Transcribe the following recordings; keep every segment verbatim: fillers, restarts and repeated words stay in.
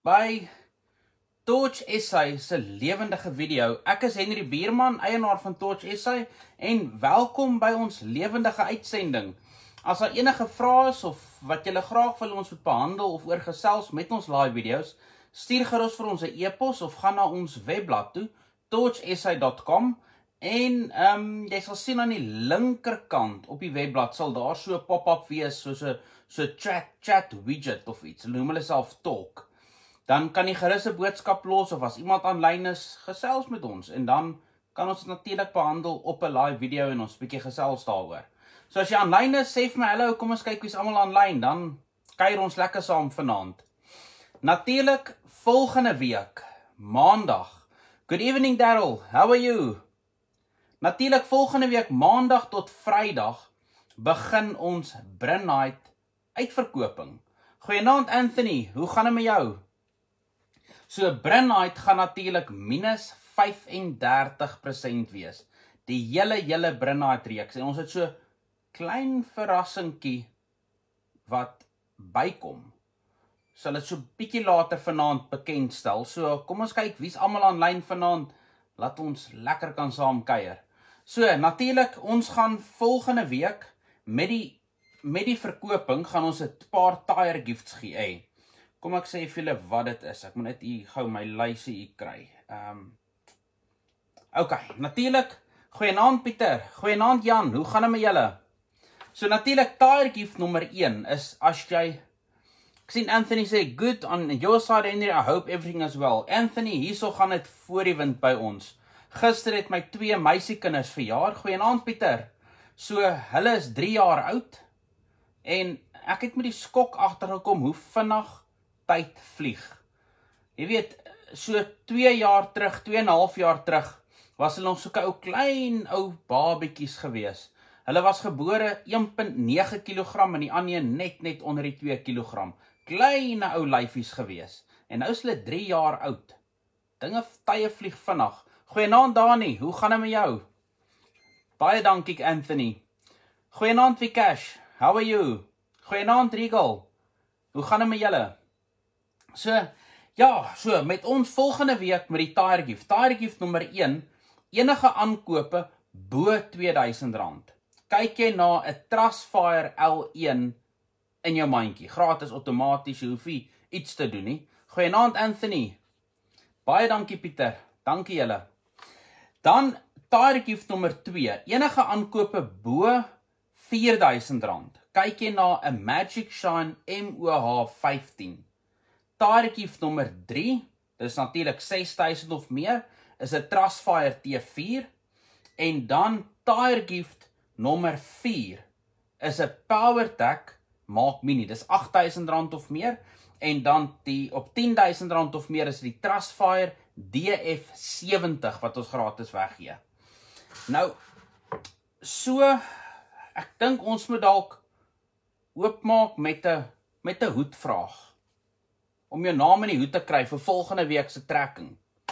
by Torch S A se lewendige video. Ek is Henry Bierman, eienaar van Torch S A en welkom by ons lewendige uitsending. As daar enige vrae is of wat julle graag wil ons moet behandel of oorgesels met ons live video's, stuur gerus vir ons 'n e-pos of gaan na ons webblad toe, torch s a dot com en um, jy sal sien aan die linkerkant op die webblad sal daar so 'n pop-up wees soos 'n so chat chat widget of iets. Hulle noem hulle self Talk. Dan kan jy gerus 'n boodskap los of as iemand aanlyn is, gesels met ons en dan kan ons dit natuurlik behandel op 'n live video en ons bietjie gesels daaroor. So as jy aanlyn is, sê vir my hallo, kom ons kyk wie's almal aanlyn, dan kuier ons lekker saam vanaand. Natuurlik volgende week, maandag. Good evening Daryl, how are you? Natuurlik volgende week maandag tot Vrydag begin ons Bryn Night uitverkoping. Goeienaand Anthony, hoe gaan dit met jou? So Bryn Night gaan natuurlik minus vyf en dertig persent wees. Die hele hele Bryn Night reeks en ons het so klein verrassingkie wat bykom. Sal dit so bietjie later vanaand bekendstel. So kom ons kyk wie's almal aanlyn vanaand. Laat ons lekker kan saam kuier. So natuurlik ons gaan volgende week met die met die verkoping gaan ons 'n paar tire gifts gee. Hey, kom ek sê vir julle wat dit is. Ek moet net hier gou my lysie hier kry. Ehm um, OK, natuurlik goeienaand Pieter. Goeienaand Jan. Hoe gaan dit met julle? So natuurlik tire gift nommer een is as jy ek sien Anthony sê good on your side Henry, I hope everything is well. Anthony, hierso gaan dit voor die wind by ons. Gister het my twee meisiekinders verjaar. Goeienaand Pieter. So hulle is drie jaar oud en ek het met die skok agtergekom hoe vinnig tyd vlieg. Jy weet, so twee jaar terug, twee en 'n half jaar terug was hulle nog so 'n ou klein ou babetjies gewees. Hulle was gebore een komma nege kilogram en die ander net net onder die twee kilogram. Kleine ou lyfies gewees. En nou is hulle drie jaar oud. Dinge tye vlieg vinnig. Goeienaand Dani, hoe gaan dit met jou? Baie dankie Anthony. Goeienaand Vikash, how are you? Goeienaand Regal. Hoe gaan dit met julle? So, ja, so met ons volgende week met die tire gift. Tire gift nommer een, enige aankope bo twee duisend rand. Kyk jy na 'n Trustfire L een in jou mandjie. Gratis, outomaties, jy hoef nie iets te doen nie. Goeienaand Anthony. Baie dankie Pieter. Dankie julle. Dan tire gift nommer twee. Enige aankope bo vier duisend rand. Kyk jy na 'n Magic Shine M O H vyftien. Tire gift nommer drie. Dis natuurlik ses duisend of meer. Is 'n Trustfire T vier. En dan tire gift nommer vier. Is 'n PowerTech Maak Mini. Dis agt duisend rand of meer. En dan die op tien duisend rand of meer is die Trustfire D F sewentig wat ons gratis weggee. Nou, so, ek dink ons moet dalk oopmaak met 'n met 'n hoedvraag. Om jou naam in die hoed te kry vir volgende week se trekking.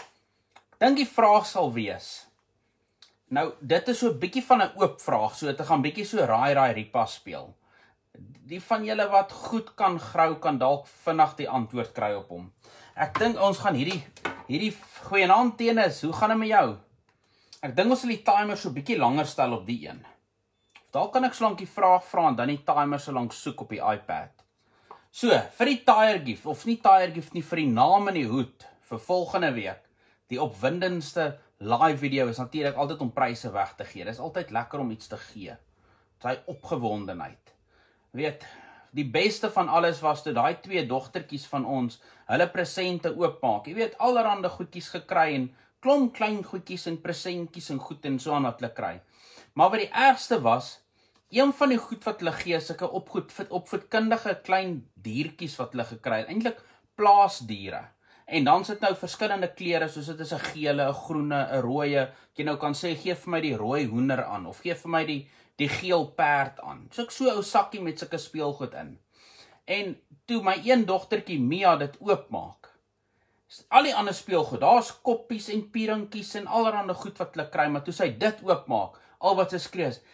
Ek dink die vraag sal wees. Nou, dit is so 'n bietjie van 'n oop vraag, so dit gaan bietjie so raai raai ripa speel. Die van julle wat goed kan grou kan dalk vinnig die antwoord kry op hom. Ek dink ons gaan hierdie hierdie goeienaand Tenis, hoe gaan dit met jou? Ek dink ons sal die timer so bietjie langer stel op die een. Of dalk kan ek solank die vraag vra en dan die timer so lank soek op die iPad. So, vir die tire gift of nie tire gift nie vir die naam in die hoed vir volgende week. Die opwindendste live video is natuurlik altyd om pryse weg te gee. Dit is altyd lekker om iets te gee. Daai opgewondenheid. Weet, die beste van alles was toe daai twee dogtertjies van ons hulle presente oopmaak. Jy weet, allerhande goedjies gekry en klomp klein goedjies en presentjies en goed en so aan wat hulle kry. Maar wat die ergste was, een van die goed wat hulle gee, sulke opvoed, opvoedkundige klein diertjies wat hulle gekry het, eintlik plaasdiere. En dan sit nou verskillende kleure, soos dit is 'n gele, 'n groene, 'n rooie. Jy nou kan sê gee vir my die rooi hoender aan of gee vir my die die geel perd aan. So ek so 'n ou sakkie met sulke speelgoed in. En toe my een dogtertjie Mia dit oopmaak. Al die ander speelgoed, daar's koppies en pierinkies en allerhande goed wat hulle kry, maar toe sy dit oopmaak, al wat sy skree is,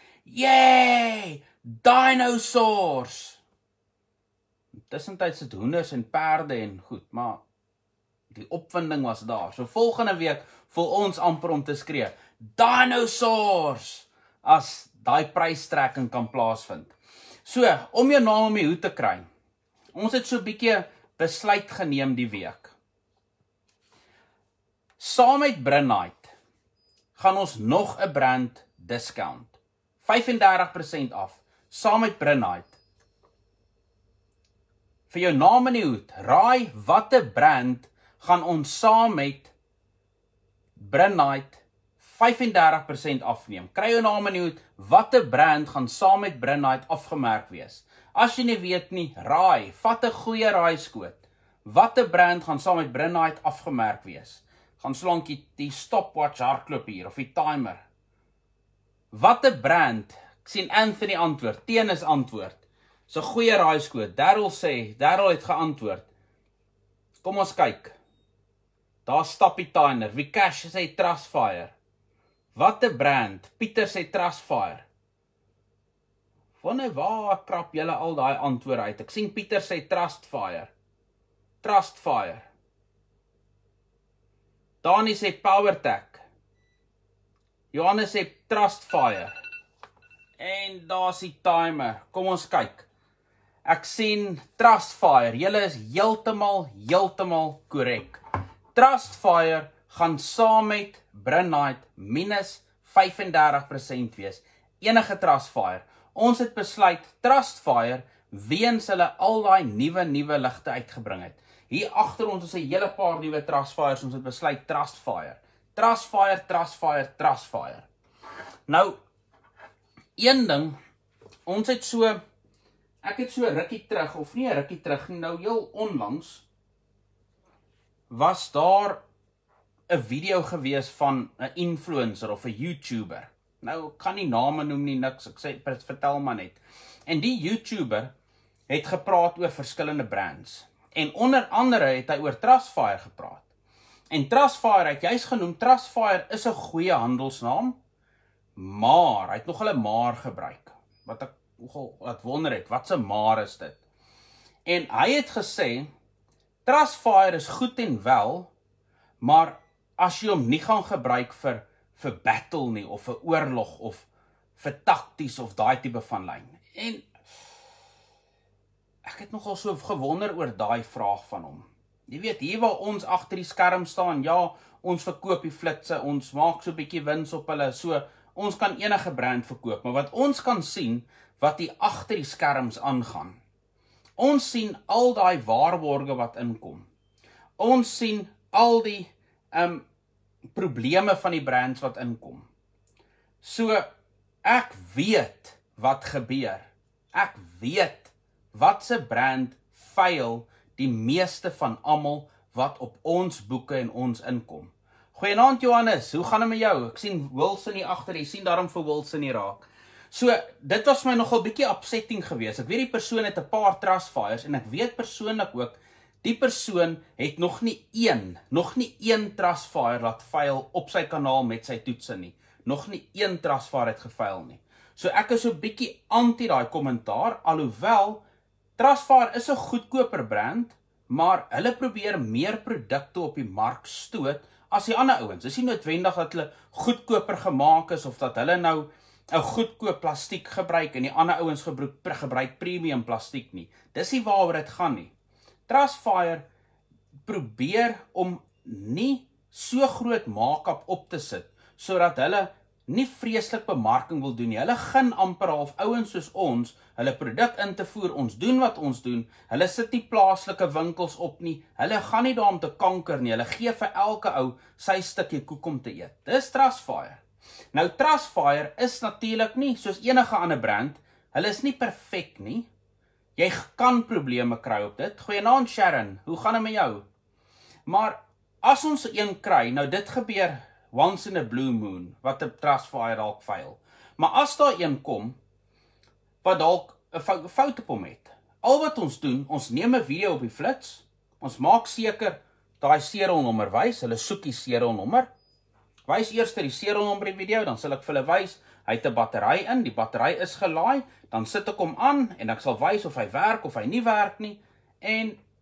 "Yay! Dinosaurs!" Tussentyd sit hoenders en perde en goed, maar Die opwinding was daar. So volgende week voel ons amper om te skree, dinosaurs, as daai prystrekking kan plaasvind. So, om jou naam om die hoed te kry, ons het so 'n bietjie besluit geneem die week. Saam met Brunite gaan ons nog 'n brand discount. vyf en dertig persent af, saam met Brunite. Vir jou naam in die hoed, raai watter brand gaan ons saam met Brunite vyf en dertig persent afneem. Kry jou naam in die hoed, watter brand gaan saam met Brunite afgemerk wees? As jy nie weet nie, raai, vat 'n goeie raaiskoot. Watter brand gaan saam met Brunite afgemerk wees? Gaan solank die, die stopwatch hardloop hier, of die timer. Watter brand? Ek sien Anthony antwoord, Teen is antwoord. So goeie raaiskoot, Daryl sê, Daryl het geantwoord. Kom ons kyk. Daar stap die timer, Vikash sê Trustfire. Watter brand? Pieter sê Trustfire. Wanneer waar krap julle al daai antwoorde uit? Ek sien Pieter sê Trustfire. Trustfire. Dani sê PowerTech. Johannes sê Trustfire. En daar's die timer. Kom ons kyk. Ek sien Trustfire. Julle is heeltemal, heeltemal korrek. Trustfire gaan saam met Brunite minus vyf en dertig persent wees. Enige Trustfire. Ons het besluit Trustfire weens hulle al daai nuwe nuwe ligte uitgebring het. Hier agter ons is 'n hele paar nuwe Trustfires, ons het besluit Trustfire. Trustfire, Trustfire, Trustfire. Nou, een ding, ons het so, ek het so 'n rukkie terug, of nie 'n rukkie terug, nou heel onlangs, was daar 'n video gewees van 'n influencer of 'n YouTuber. Nou, ek kan nie name noem nie, niks, ek sê, vertel maar net. En die YouTuber het gepraat oor verskillende brands. En onder andere het hy oor Trustfire gepraat. En Trustfire het juist genoem, Trustfire is 'n goeie handelsnaam, maar, hy het nogal 'n maar gebruik. Wat ek nogal wat wonder het, wat 'n maar is dit? En hy het gesê, Trustfire is goed en wel, maar as jy hom nie gaan gebruik vir, vir battle nie, of vir oorlog, of vir takties, of daai tipe van lyn. En ek het nogal so gewonder oor daai vraag van hom. Jy weet, hier waar ons agter die skerm staan, ja, ons verkoop die flitse, ons maak so 'n bietjie wins op hulle, so ons kan enige brand verkoop, maar wat ons kan sien, wat hier agter die skerms aangaan. Ons sien al daai waarborge wat inkom. Ons sien al die um, probleme van die brands wat inkom. So, ek weet wat gebeur. Ek weet wat se brand fail die meeste van almal wat op ons boeke en ons inkom. Goeienaand Johannes, hoe gaan dit met jou? Ek sien Wilson hier agter, jy sien daarom vir Wilson hier raak. So, dit was my nogal bietjie upsetting geweest. Ek weet die persoon het 'n paar Trustfires en ek weet persoonlik ook, die persoon het nog nie een, nog nie een Trustfire laat fail op sy kanaal met sy toetse nie. Nog nie een Trustfire het gefail nie. So ek is so bietjie anti daai kommentaar, alhoewel Trustfire is 'n goedkoper brand, maar hulle probeer meer produkte op die mark stoot as die ander ouens. Dis nie noodwendig dat hulle goedkoper gemaak is of dat hulle nou 'n goedkoop plastiek gebruik en die ander ouens gebruik, gebruik premium plastiek nie. Dis nie waaroor dit gaan nie. Trustfire probeer om nie so groot make-up op te sit, sodat hulle nie vreeslik bemarking wil doen nie. Hulle gun amper half ouens soos ons, hulle produk in te voer, ons doen wat ons doen, hulle sit nie plaaslike winkels op nie, hulle gaan nie daar om te kanker nie, hulle gee vir elke ou sy stukkie koek om te eet. Dis Trustfire. Nou Trustfire is natuurlik nie, soos enige ander brand, hulle is nie perfek nie, jy kan probleme kry op dit. Goeienaand Sharon, hoe gaan dit met jou? Maar as ons een kry, nou dit gebeur once in a blue moon, wat 'n Trustfire dalk fail. Maar as daar een kom, wat dalk 'n fout op hom het, al wat ons doen, ons neem 'n video op die flits, ons maak seker daai serialnommer wys, hulle soek die serialnommer, wys eers die serialnommer in die video, dan sal ek vir hulle wys, hy het 'n battery in, die battery is gelaai, dan sit ek hom aan, en ek sal wys of hy werk, of hy nie werk nie, en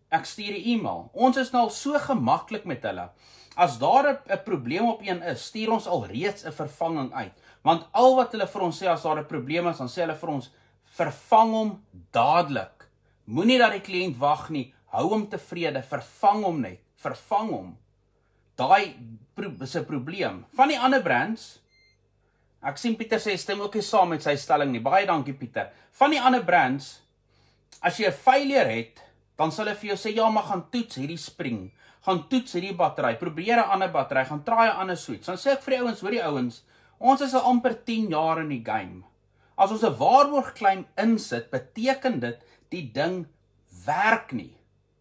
ek stuur 'n e-mail. Ons is nou al so gemaklik met hulle. As daar 'n probleem op een is, stuur ons al reeds 'n vervanging uit. Want al wat hulle vir ons sê as daar 'n probleem is, dan sê hulle vir ons, vervang hom dadelik. Moenie dat die kliënt wag nie, hou hom tevrede, vervang hom net, vervang hom. Daai is 'n probleem. Van die ander brands, ek sien Pieter sê, stem ook nie saam met sy stelling nie, baie dankie Pieter. Van die ander brands, as jy 'n failure het, dan sal hulle vir jou sê, ja, maar gaan toets hierdie spring, gaan toets hierdie battery, probeer 'n ander battery, gaan try 'n ander switch. Dan sê ek vir die ouens, hoor die ouens, ons is al amper tien jaar in die game. As ons 'n waarborgclaim insit, beteken dit die ding werk nie.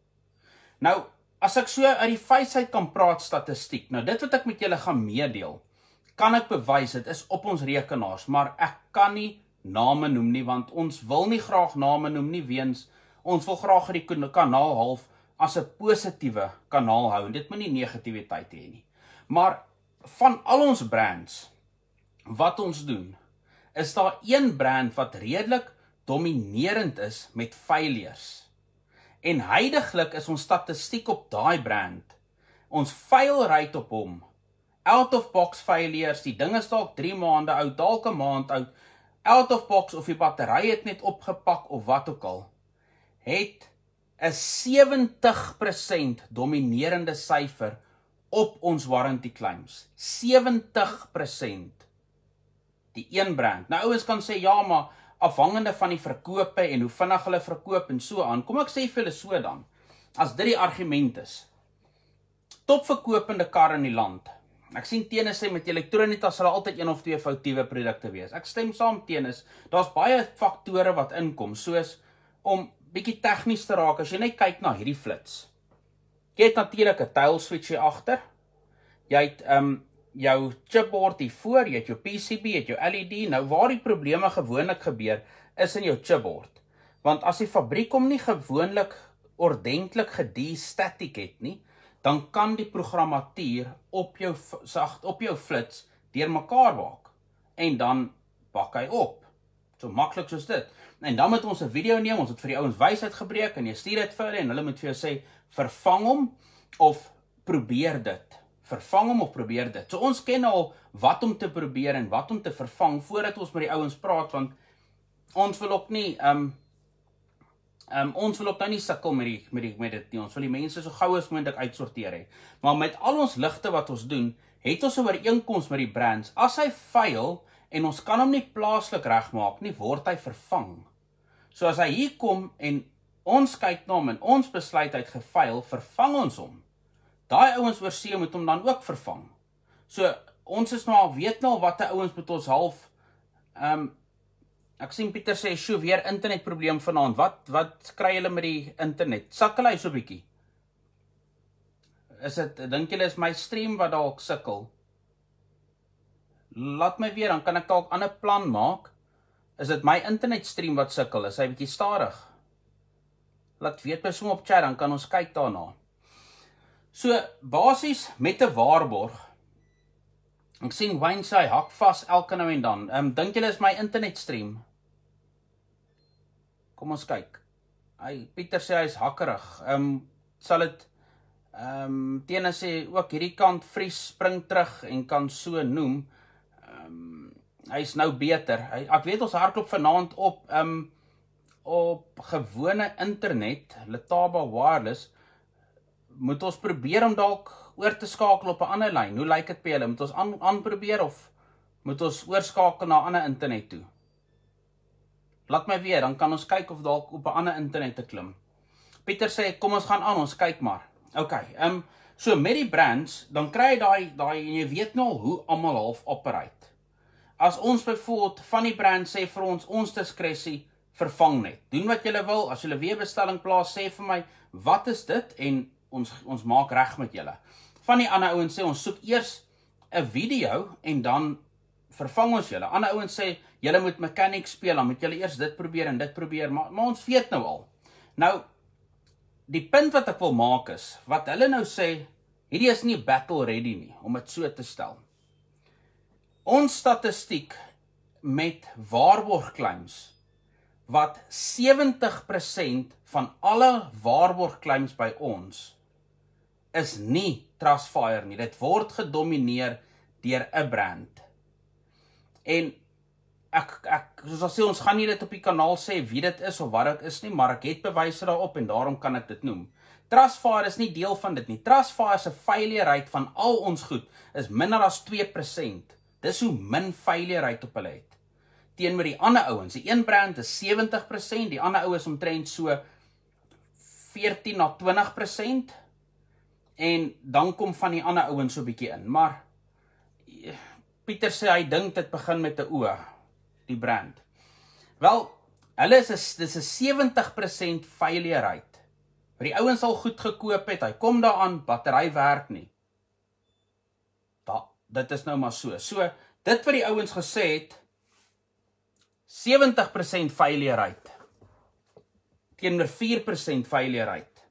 Nou, as ek so uit die feitheid kan praat statistiek, nou dit wat ek met julle gaan meedeel, kan ek bewys, dit is op ons rekenaars, maar ek kan nie name noem nie, want ons wil nie graag name noem nie, weens ons wil graag die kanaal half as 'n positiewe kanaal hou, en dit moet nie negativiteit hê nie. Maar van al ons brands, wat ons doen, is daar een brand wat redelik dominerend is met failures. En huidiglik is ons statistiek op daai brand, ons fail rate op hom, out of box failures, die ding is dalk drie maande oud, dalk 'n maand oud, out of box of die battery het net opgepak of wat ook al, het 'n sewentig persent dominerende syfer op ons warranty claims. sewentig persent. Die een brand. Nou ouens kan sê, ja, maar afhangende van die verkope en hoe vinnig hulle verkoop en so aan, kom ek sê vir hulle so dan, as dit die argument is, topverkopende kar in die land, ek sien Tennis sê met elektronika sal altyd een of twee foutiewe produkte wees, ek stem saam Tennis, daar's baie faktore wat inkom, soos om bietjie tegnies te raak, as jy net kyk na hierdie flits, jy het natuurlik 'n tail switch hier agter, jy het um, jou chipboard hier voor, jy het jou P C B, jy het jou L E D, nou waar die probleme gewoonlik gebeur, is in jou chipboard. Want as die fabriek hom nie gewoonlik ordentlik gedestatic het nie, dan kan die programmatuur op jou, sacht, op jou flits deur mekaar maak. En dan bak hy op. So maklik soos dit. En dan moet ons 'n video neem, ons het vir die ouens wysheid gebreek, en jy stuur dit vir hulle, en hulle moet vir jou sê, vervang hom, of probeer dit. Vervang hom of probeer dit. So ons ken al wat om te probeer en wat om te vervang voordat ons met die ouens praat, want ons wil ook nie um, um, ons wil ook nou nie sukkel met die met die met dit nie. Ons wil die mense so gou as moontlik uitsorteer hê. Maar met al ons ligte wat ons doen, het ons 'n ooreenkoms met die brands. As hy fail en ons kan hom nie plaaslik regmaak nie, word hy vervang. So as hy hier kom en ons kyk na hom en ons besluit hy het gefail, vervang ons hom. Daai ouens oor see moet hom dan ook vervang. So, ons is nou al, weet nou wat die ouens met ons half, um, ek sien Pieter sê, sjoe, weer internetprobleem vanaand, wat, wat kry julle met die internet? Sukkel hy so bietjie? Is het, dink julle is my stream wat dalk sukkel? Laat my weer, dan kan ek dalk 'n ander plan maak. Is dit my internetstream wat sukkel? Is hy bietjie stadig? Laat weet my som op chat, dan kan ons kyk daarna. So, basies met 'n waarborg, ek sien Wayne sê, hak vas elke nou en dan, um, dink julle is my internetstream? Kom ons kyk, hy, Pieter sê hy is hakkerig, um, sal het, um, Tene sê ook hierdie kant vries, spring terug en kan so noem, um, hy is nou beter, hy, ek weet ons hardloop vanaand op, um, op gewone internet, Letaba Wireless, moet ons probeer om dalk oor te skakel op 'n ander lyn. Hoe lyk dit by julle? Moet ons aan, aanprobeer of moet ons oorskakel na 'n ander internet toe? Laat my weet, dan kan ons kyk of dalk op 'n ander internet te klim. Pieter sê, kom ons gaan aan, ons kyk maar. Ok, um, so met die brands, dan kry jy daai, daai, en jy weet nou al hoe almal half operate. As ons byvoorbeeld van die brand sê vir ons, ons diskresie, vervang net. Doen wat julle wil, as julle weer bestelling plaas, sê vir my, wat is dit? En ons, ons maak reg met julle. Van die ander ouens sê, ons soek eers 'n video, en dan vervang ons julle. Ander ouens sê, julle moet mechanic speel, dan moet julle eers dit probeer en dit probeer, maar, maar ons weet nou al. Nou, die punt wat ek wil maak is, wat hulle nou sê, hierdie is nie battle ready nie, om het so te stel. Ons statistiek met waarborgclaims, wat sewentig persent van alle waarborgclaims by ons is nie Trustfire nie. Dit word gedomineer deur 'n brand. En ek, ek soos al sê, ons gaan nie dit op die kanaal sê wie dit is of wat dit is nie, maar ek het bewyse daarop en daarom kan ek dit noem. Trustfire is nie deel van dit nie. Trustfire se failure rate van al ons goed is minder as twee persent. Dis hoe min failure rate op hulle het. Teenoor die ander ouens, die een brand is sewentig persent, die ander ou is omtrent so veertien na twintig persent, en dan kom van die ander ouens so 'n bietjie in. Maar Pieter sê hy dink dit begin met 'n O, die brand. Wel, hulle is 'n dis 'n sewentig persent failure rate. Maar die ouens al goed gekoop het, hy kom daaraan, battery werk nie. Da, dit is nou maar so. So, dit wat die ouens gesê het, sewentig persent failure rate, teenoor vier persent failure rate.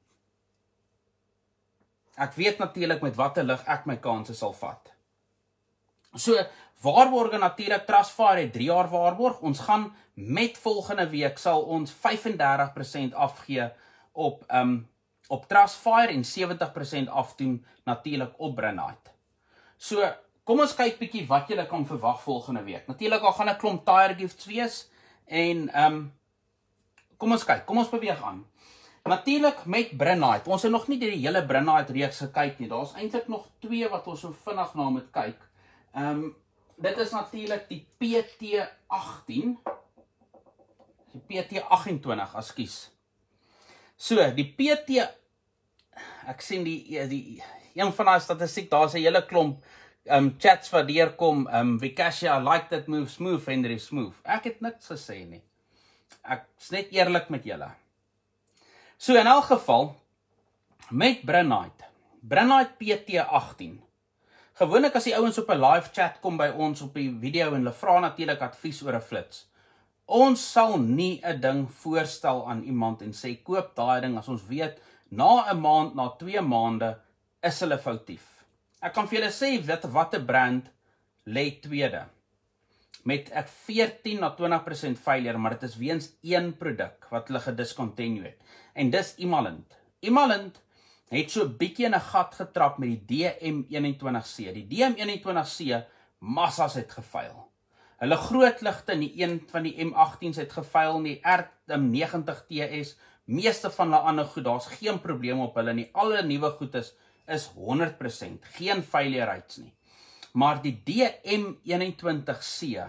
Ek weet natuurlik met watter lig ek my kanse sal vat. So, waarborge natuurlik, Trustfire het drie jaar waarborg. Ons gaan met volgende week sal ons vyf en dertig persent afgee op um, op Trustfire en sewentig persent afdoen natuurlik op Brinnite. So, kom ons kyk bietjie wat julle kan verwag volgende week. Natuurlik al gaan 'n klomp tire gifts wees en um, kom ons kyk, kom ons beweeg aan. Natuurlik met Brinnite. Ons het nog nie deur die hele Brinnite reeks gekyk nie. Daar's eintlik nog twee wat ons so vinnig na moet kyk. Um, dit is natuurlik die P T agttien. Die P T agt-en-twintig, ekskuus. So, die P T, ek sien die, die een van daai statistiek, daar's 'n hele klomp um, chats wat deurkom, um, Vikasha, I like that move, smooth, Henry, smooth. Ek het niks gesê nie. Ek is net eerlik met julle. So, in elk geval, met Brinnite, Brinnite P T agttien, gewoonlik as die ouens op 'n live chat kom by ons op die video en hulle vra natuurlik advies oor 'n flits. Ons sal nie 'n ding voorstel aan iemand en sê koop daai ding as ons weet na 'n maand, na twee maande is hulle foutief. Ek kan vir julle sê wat wat 'n brand lê tweede met ek veertien na twintig persent failure, maar dit is weens een produk wat hulle gediscontinue het. En dis Imalint. Imalint het so 'n bietjie in 'n gat getrap met die D M eenentwintig C. Die D M eenentwintig C massas het gefail. Hulle groot ligte in die een van die M agtien het gefail, die R negentig T S, meeste van hulle ander goed, daar's geen probleem op hulle nie. Al hulle nuwe goed is is honderd persent, geen failure rates nie. Maar die D M eenentwintig C,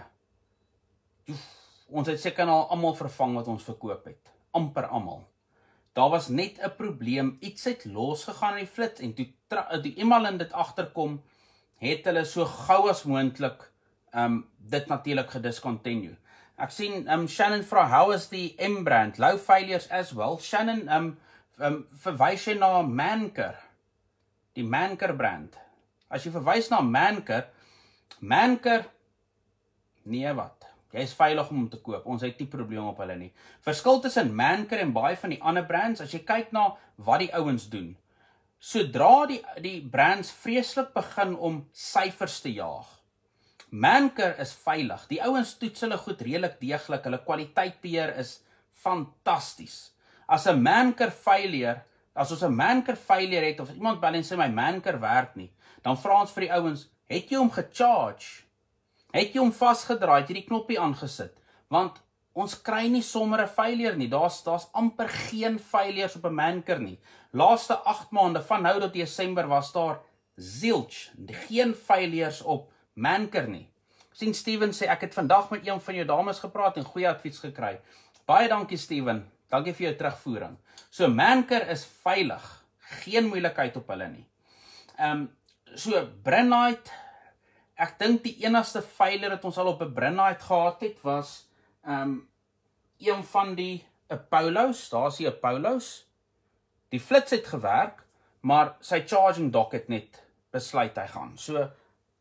ons het seker al almal vervang wat ons verkoop het, amper almal. Daar was net 'n probleem, iets het losgegaan in die flits en toe die Imalint dit agterkom, het hulle so gou as moontlik um, dit natuurlik gediscontinue. Ek sien um, Shannon vra, how is die M brand? Low failures as well. Shannon, um, um, verwys jy na Manker, die Manker brand. As jy verwys na Manker, Manker, nee wat, jy is veilig om te koop, ons het nie probleem op hulle nie. Verskil tussen Manker en baie van die ander brands, as jy kyk na wat die ouens doen, sodra die, die brands vreeslik begin om syfers te jaag, Manker is veilig, die ouens toets hulle goed redelik deeglik, hulle kwaliteitbeheer is fantasties. As 'n Manker failure, as ons 'n Manker failure het, of iemand bel en sê my Manker werk nie, dan vra ons vir die ouens, het jy hom gecharge? Het jy hom vasgedraai, het jy die knoppie aangesit? Want ons kry nie sommer 'n failure nie, daar's daar's amper geen failures op 'n Manker nie. Laaste agt maande, van nou tot Desember, was daar zilch, geen failures op Manker nie. Sien Steven sê, ek het vandag met een van jou dames gepraat en goeie advies gekry. Baie dankie Steven, dankie vir jou terugvoering. So Manker is veilig, geen moeilikheid op hulle nie. Um, so Brinnite, ek dink die enigste failure wat ons al op 'n Brinnite gehad het, was um, een van die Apollos, daar is die Apollos. Die flits het gewerk, maar sy charging dock het net besluit hy gaan. So,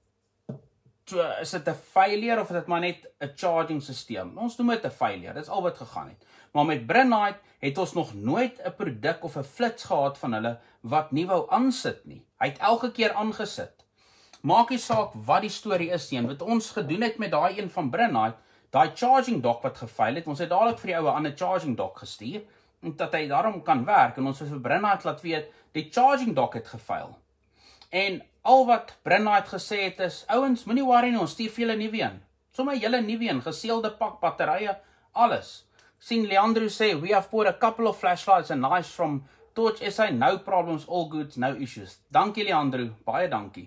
so is dit 'n failure of is dit maar net 'n charging systeem? Ons noem dit 'n failure, dit is al wat gegaan het. Maar met Brinnite het ons nog nooit 'n produk of 'n flits gehad van hulle wat nie wou aansit nie. Hy het elke keer aangesit. Maak nie saak wat die storie is nie, wat ons gedoen het met daai een van Brinnite, daai charging dock wat gefaal het, ons het dadelik vir die oue ander charging dock gestuur, en dat hy daarom kan werk, en ons het vir Brennite laat weet, die charging dock het gefaal. En al wat Brennite gesê het is, ouens, moenie worry nie, ons stuur vir julle nuwe een. Sommige julle nuwe een, geseelde pak, batterye, alles. Sien Leandro sê, we have bought a couple of flashlights and knives from Torch S A, no problems, all good, no issues. Dankie Leandro, baie dankie.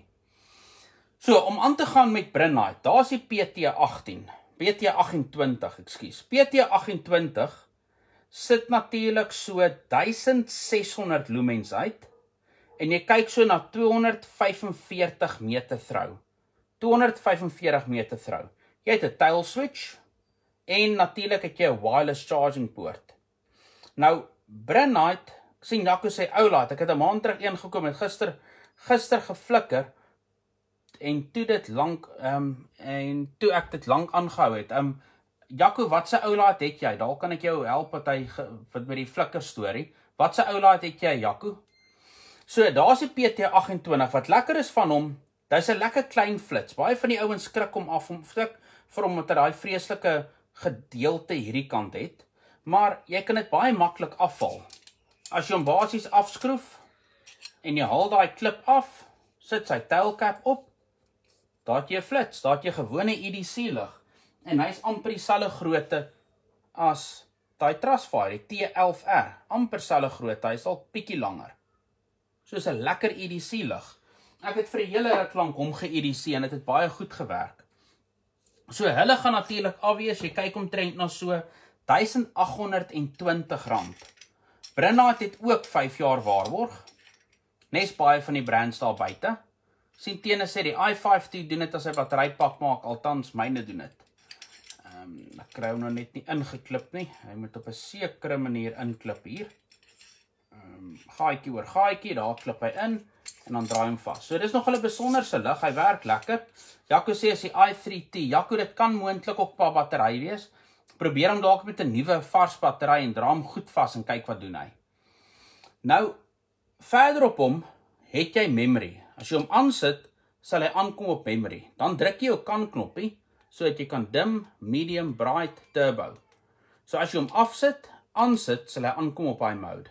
So, om aan te gaan met Brennite, daar is die P T agtien, P T agt-en-twintig, ekskuus. P T agt-en-twintig sit natuurlik so duisend ses honderd lumens uit, en jy kyk so na tweehonderd vyfenveertig meter throw. tweehonderd vyfenveertig meter throw. Jy het 'n tail switch, en natuurlik het jy 'n wireless charging poort. Nou, Brennite, ek sien Jaco sê, oulaat, ek het 'n maand terug een gekom, en gister, gister geflikker, en toe dit lang, um, en toe ek dit lang aangehou het. Um, Jaco, wat se oulaat het jy? Daar kan ek jou help wat hy, wat met die flikker storie. Wat se oulaat het jy, Jaco? So, daar is die P T agt-en-twintig, wat lekker is van hom, dit is 'n lekker klein flits. Baie van die ouens skrik om af, om skrik vir hom, omdat hy daai vreeslike gedeelte hierdie kant het, maar jy kan dit baie maklik afval. As jy hom basies afskroef, en jy haal daai klip af, sit sy tailcap op, daar het jy 'n flits, daar het jy gewone E D C lig, en hy is amper dieselfde grootte as daai Trustfire, die T elf R, amper dieselfde grootte, hy is al bietjie langer. Soos 'n lekker E D C lig. Ek het vir 'n hele ruk lank hom ge-E D C en dit het baie goed gewerk. So hulle gaan natuurlik afwees, jy kyk omtrent na so duisend agt honderd en twintig rand. Brennite het ook vyf jaar waarborg. Nes baie van die brands daar buite. Sien Tene sê die i vyf toe doen dit as hy batterypak maak, althans myne doen dit. Um, ek kry hom nou net nie ingeklip nie. Hy moet op 'n sekere manier inklip hier. Um, gaatjie oor gaatjie, daar klip hy in en dan draai hom vas. So dis nog 'n besonderse lig, hy werk lekker. Jaco sê as die i drie T, Jaco dit kan moontlik ook 'n paar battery wees. Probeer hom dalk met 'n nuwe vars battery en dra hom goed vas en kyk wat doen hy. Nou verder op hom het jy memory. As jy hom aansit, sal hy aankom op memory. Dan druk jy jou kan knoppie sodat jy kan dim, medium, bright, turbo. So as jy hom afsit, aansit, sal hy aankom op hy mode.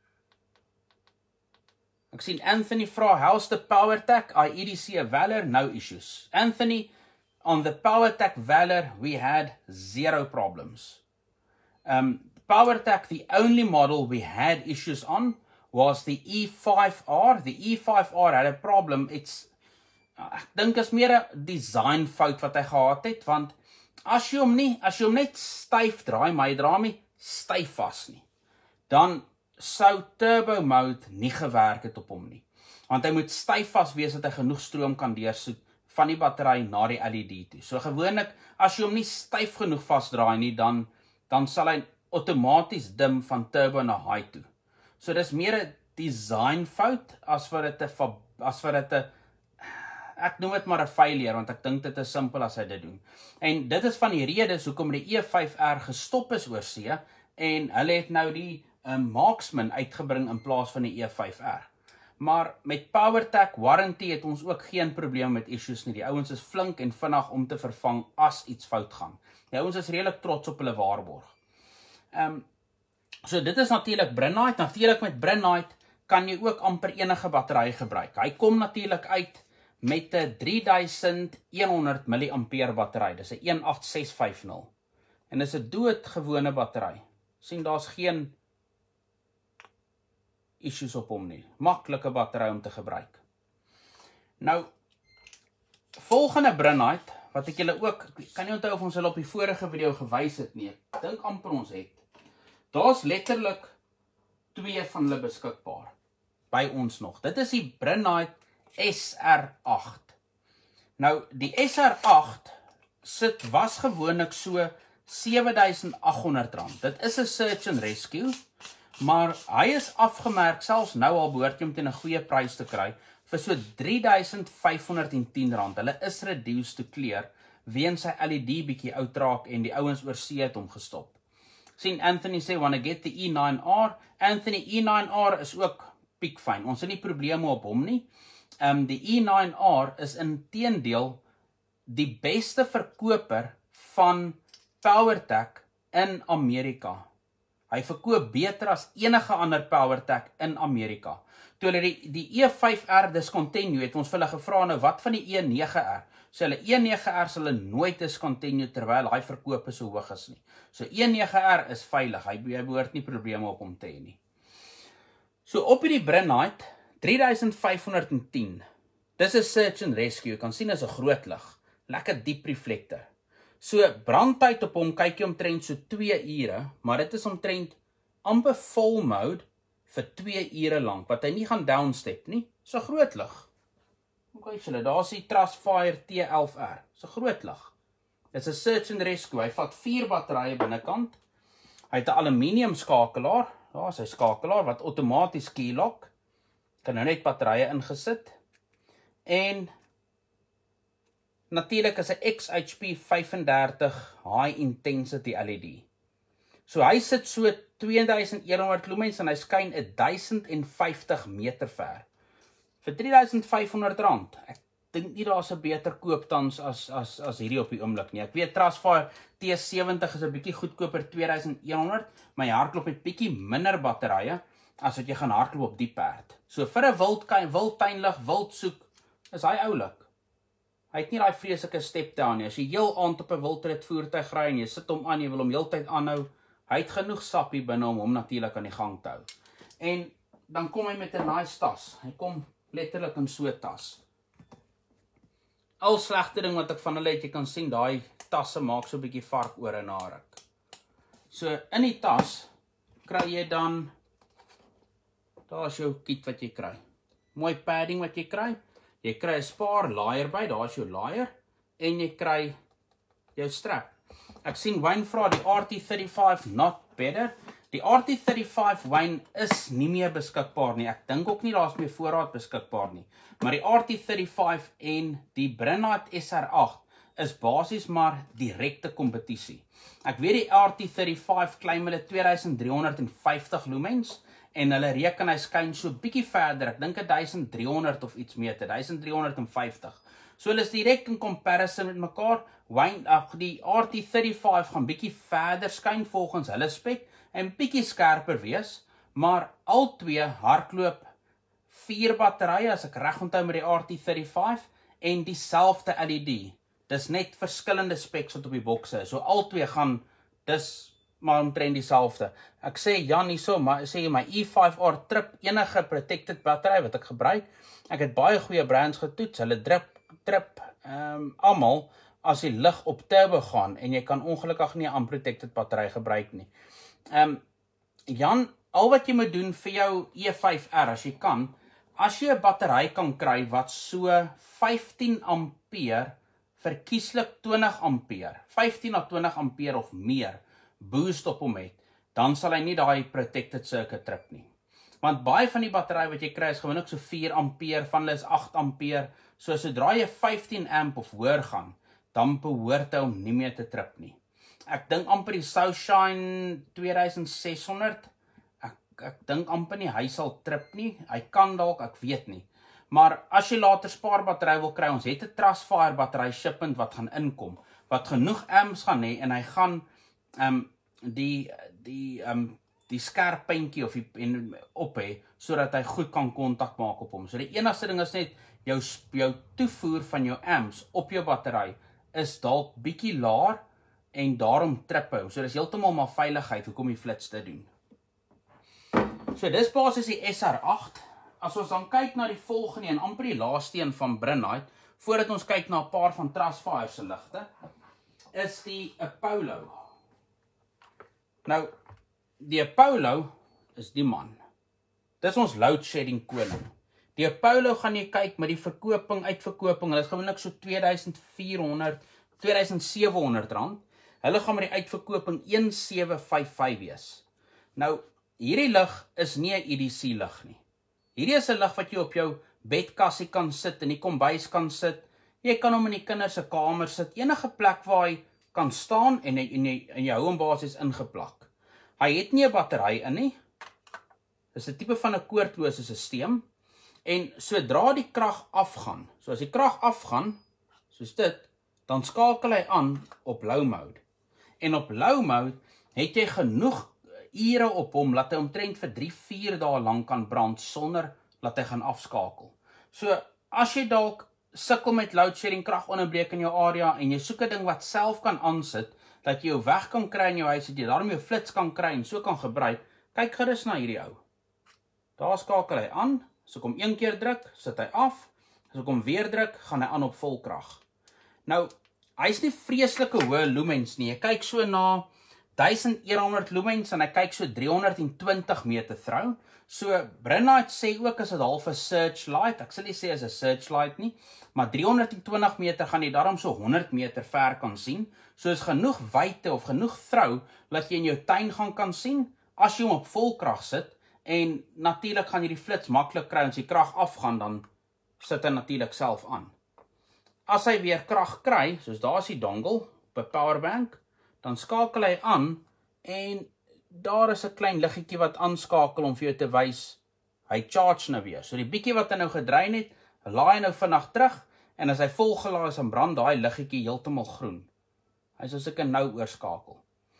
Ek sien Anthony vra, how's the PowerTac? I E D C a Valor, no issues. Anthony, on the PowerTac Valor, we had zero problems. Um, PowerTac, the only model we had issues on was the E five R. The E five R had a problem. It's, ek dink is meer 'n design fout wat hy gehad het, want as jy hom nie, as jy hom net styf draai, maar jy draai hom nie styf vas nie, dan sou turbo mode nie gewerk het op hom nie. Want hy moet styf vas wees dat hy genoeg stroom kan deursoek van die battery na die L E D toe. So gewoonlik, as jy hom nie styf genoeg vasdraai nie, dan, dan sal hy outomaties dim van turbo na high toe. So dis meer 'n design fout, as vir dit 'n, as vir dit 'n, ek noem dit maar 'n failure, want ek dink dit is simpel as hy dit doen. En dit is van die redes hoekom die E vyf R gestop is oor see, en hulle het nou die um, Marksman uitgebring in plaas van die E vyf R. Maar met PowerTac warranty het ons ook geen probleem met issues nie. Die ouens is flink en vinnig om te vervang as iets fout gaan. Die ouens is redelik trots op hulle waarborg. Um, so dit is natuurlik Brennite. Natuurlik met Brennite kan jy ook amper enige battery gebruik. Hy kom natuurlik uit met 'n drie duisend honderd milliampere battery. Dis 'n een agt ses vyf nul. En dis 'n doodgewone battery. Sien, daar's geen issues op hom nie. Maklike battery om te gebruik. Nou, volgende Brennite, wat ek julle ook, ek kan nie onthou of ons hulle op die vorige video gewys het nie, ek dink amper ons het. Daar's letterlik twee van hulle beskikbaar, by ons nog. Dit is die Brennite S R agt. Nou, die S R agt sit was gewoonlik so sewe duisend agt honderd rand. Dit is 'n search and rescue, maar hy is afgemerk, selfs nou al behoort jy om teen 'n goeie prys te kry, vir so drie duisend vyf honderd en tien rand. Hulle is reduced to clear, weens sy L E D bietjie oud raak en die ouens oor see het hom gestop. Sien, Anthony sê, wanna get the E nine R. Anthony, E nine R is ook piekfyn. Ons het nie probleme op hom nie. Um, die E nine R is in teendeel die beste verkoper van PowerTech in Amerika. Hy verkoop beter as enige ander PowerTech in Amerika. Toe hulle die, die E vyf R discontinue, het ons vir hulle gevra nou, wat van die E nege R? So hulle E nege R sal hulle nooit discontinue, terwyl hy verkoop so hoog is nie. So E nege R is veilig, hy, hy behoort nie probleme op hom te hê nie. So op hierdie Brinnite, drie duisend vyf honderd en tien, dis is Search and Rescue, jy kan sien is 'n groot lig, lekker diep reflector. So brandtyd op hom kyk jy omtrent so twee ure, maar dit is omtrent amper full mode vir twee ure lank, wat hy nie gaan downstep nie, so groot lig. Ok, julle, daar is die Trustfire T elf R, so groot lig. Dit is 'n Search and Rescue, hy vat vier batterye binnekant, hy het 'n aluminium skakelaar, daar is sy skakelaar, wat outomaties keylock, kan nou net batterye ingesit, en natuurlik is 'n X H P vyfendertig High Intensity L E D. So hy sit so twee duisend een honderd lumens en hy skyn duisend vyftig meter ver. Vir drie duisend vyf honderd rand. Ek dink nie daar's 'n beter koop tans as as as hierdie op die oomblik nie. Ek weet Trustfire T sewentig is 'n bietjie goedkoper twee duisend een honderd, maar jy hardloop met bietjie minder batterye as wat jy gaan hardloop op die perd. So vir 'n wild wildtuinlig, wild soek, is hy oulik. Hy het nie daai vreeslike step down nie. As jy heel aand op 'n wildrit voertuig ry en jy sit hom aan, jy wil hom heeltyd aanhou, hy het genoeg sappie binne om hom natuurlik aan die gang te hou. En dan kom hy met 'n nice tas. Hy kom letterlik in so 'n tas. Al slegte ding wat ek van hulle het, jy kan sien, daai tasse maak so 'n bietjie vark oor en narik. So in die tas kry jy dan, daar is jou kit wat jy kry. Mooi padding wat jy kry. Jy kry 'n spaar laaier by, daar is jou laaier, en jy kry jou strap. Ek sien Wayne vra die R T thirty-five not better. Die R T thirty-five Wayne is nie meer beskikbaar nie. Ek dink ook nie daar's meer voorraad beskikbaar nie. Maar die R T thirty-five en die Brinnite S R eight is basies maar direkte kompetisie. Ek weet die R T thirty-five claim hulle twee duisend drie honderd vyftig lumens en hulle reken hy skyn so bietjie verder. Ek dink duisend drie honderd of iets meer, duisend drie honderd vyftig. So hulle is direk in comparison met mekaar. Wayne, ag die R T thirty-five gaan bietjie verder skyn volgens hulle spek en bietjie skerper wees, maar al twee hardloop vier batterye as ek reg onthou met die R T thirty-five en dieselfde L E D. Dis net verskillende specs wat op die bokse is. So al twee gaan dis maar omtrent dieselfde. Ek sê Jan hierso, maar sê my E five R trip enige protected battery wat ek gebruik. Ek het baie goeie brands getoets. Hulle drip trip ehm um, almal as die lig op turbo gaan en jy kan ongelukkig nie 'n unprotected battery gebruik nie. Ehm um, Jan, al wat jy moet doen vir jou E five R as jy kan, as jy 'n battery kan kry wat so vyftien ampere verkieslik twintig ampere, vyftien na twintig ampere of meer boost op hom het, dan sal hy nie daai protected circuit trip nie. Want baie van die battery wat jy kry is gewoonlik so vier ampere, van hulle is agt ampere, so sodra jy vyftien amp of hoër gaan, dan behoort hy om nie meer te trip nie. Ek dink amper die Southshine twee duisend ses honderd, ek, ek dink amper nie, hy sal trip nie, hy kan dalk, ek weet nie. Maar as jy later spaarbattery wil kry, ons het 'n Trustfire battery shipment wat gaan inkom, wat genoeg amps gaan hê, en hy gaan um, die, die, um, die skerp puntjie of die, en, op hê, sodat hy goed kan kontak maak op hom. So die enigste ding is net, jou, jou toevoer van jou amps op jou battery, is dalk bietjie laer, en daarom trip hou. So dis heeltemal maar veiligheid, hoekom die flits te doen. So dis basies die S R eight. As ons dan kyk na die volgende en amper die laaste een van Brinnite, voordat ons kyk na 'n paar van Trustfire se ligte, is die Apollo. Nou, die Apollo is die man. Dis ons load shedding koning. Die Apollo gaan jy kyk met die verkoping, uitverkoping, hulle is gewoonlik so twee duisend vier honderd, twee duisend sewe honderd rand. Hulle gaan met die uitverkoping een sewe vyf vyf wees. Nou, hierdie lig is nie 'n E D C lig nie. Hierdie is 'n lig wat jy op jou bedkassie kan sit, in die kombuis kan sit. Jy kan hom in die kinders se kamer sit, enige plek waar hy kan staan en jy, en jy, en jy hou hom basies ingeplak. Hy het nie 'n battery in nie. Dis 'n tipe van 'n koordlose stelsel. En sodra die krag afgaan, so as die krag afgaan, soos dit, dan skakel hy aan op low mode. En op low mode het jy genoeg ure op hom, laat hy omtrent vir drie vier dae lang kan brand, sonder laat hy gaan afskakel. So, as jy dalk sukkel met loadshedding, kragonderbreek in jou area, en jy soek 'n ding wat self kan aansit, dat jy jou weg kan kry in jou huis, dat jy daarom jou flits kan kry en so kan gebruik, kyk gerus na hierdie ou. Daar skakel hy aan, as ek hom een keer druk, sit hy af, as ek hom weer druk, gaan hy aan op volkrag. Nou, hy is nie vreeslike hoë lumens nie, hy kyk so na duisend honderd lumens en hy kyk so driehonderd twintig meter throw. So, Brinknight sê ook as dit half 'n searchlight, ek sal nie sê as 'n searchlight nie, maar driehonderd twintig meter gaan jy daarom so honderd meter ver kan sien. So is genoeg wyte of genoeg throw, dat jy in jou tuin gaan kan sien, as jy hom op volkrag sit, en natuurlik gaan jy die flits maklik kry, as die krag afgaan, dan sit hy natuurlik self aan. As hy weer krag kry, soos daar is die dongle, op 'n powerbank, dan skakel hy aan, en daar is 'n klein liggetjie wat aanskakel om vir jou te wys, hy charge nou weer. So die bietjie wat hy nou gedrein het, laai nou vinnig terug, en as hy volgelaai is, dan brand daai liggetjie heeltemal groen. Hy is as ek nou oorskakel.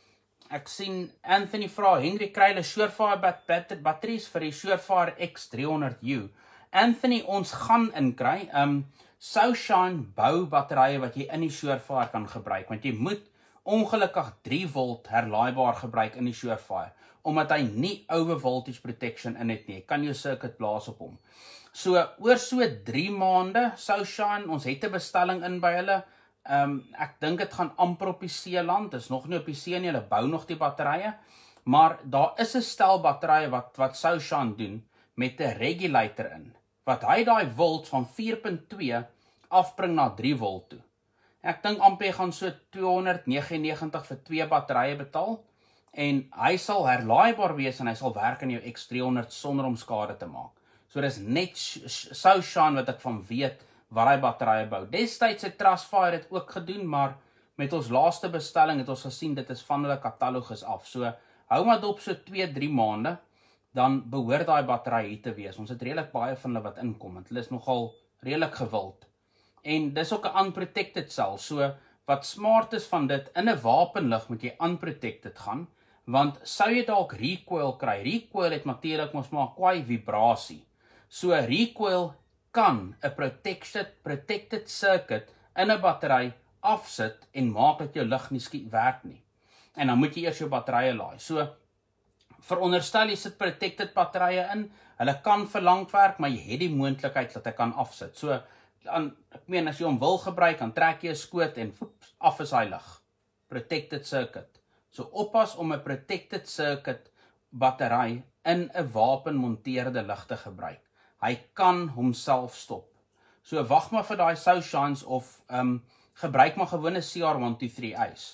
Ek sien Anthony vra, Henry kry hulle Surefire bat bat batteries vir die Surefire X drie honderd U. Anthony, ons gaan inkry, um, Southshine bou batterye wat jy in die Surefire kan gebruik, want jy moet ongelukkig drie volt herlaaibaar gebruik in die Surefire, omdat hy nie over voltage protection in het nie, jy kan jou circuit blaas op hom. So, oor so drie maande, Southshine, ons het 'n bestelling in by hulle, um, ek dink het gaan amper op die Seeland, is nog nie op die See nie, hulle bou nog die batterye, maar daar is 'n stel batterye wat, wat Southshine doen, met 'n regulator in, wat hy daai volt van vier punt twee afbring na drie volt toe. Ek dink amper jy gaan so tweehonderd negenennegentig vir twee batterye betaal, en hy sal herlaaibaar wees, en hy sal werk in jou X drie honderd sonder om skade te maak. So dis net Southshine wat ek van weet, wat hy batterye bou. Destyds het Trustfire dit ook gedoen, maar met ons laaste bestelling het ons gesien, dit is van hulle katalogus af. So, hou maar dop so twee drie maande, dan behoort daai batterye hier te wees. Ons het redelik baie van hulle wat inkom, want hulle is nogal redelik gewild. En dis ook 'n unprotected cell, so wat smart is van dit, in 'n wapenlig moet jy unprotected gaan, want sou jy dalk recoil kry, recoil het natuurlik mos maar kwaai vibrasie. So recoil kan 'n protected, protected circuit in 'n battery afsit en maak dat jou lig nie skiet werk nie. En dan moet jy eers jou batterye laai. So, veronderstel jy sit protected batterye in, hulle kan verlang werk, maar jy het die moontlikheid dat hy kan afsit. So, dan, ek meen, as jy hom wil gebruik, dan trek jy 'n skoot en voeps, af is hy lig. Protected circuit. So oppas om 'n protected circuit battery in 'n wapenmonteerde lig te gebruik. Hy kan homself stop. So wag maar vir daai Southshines of um, gebruik maar gewone C R one two three A's.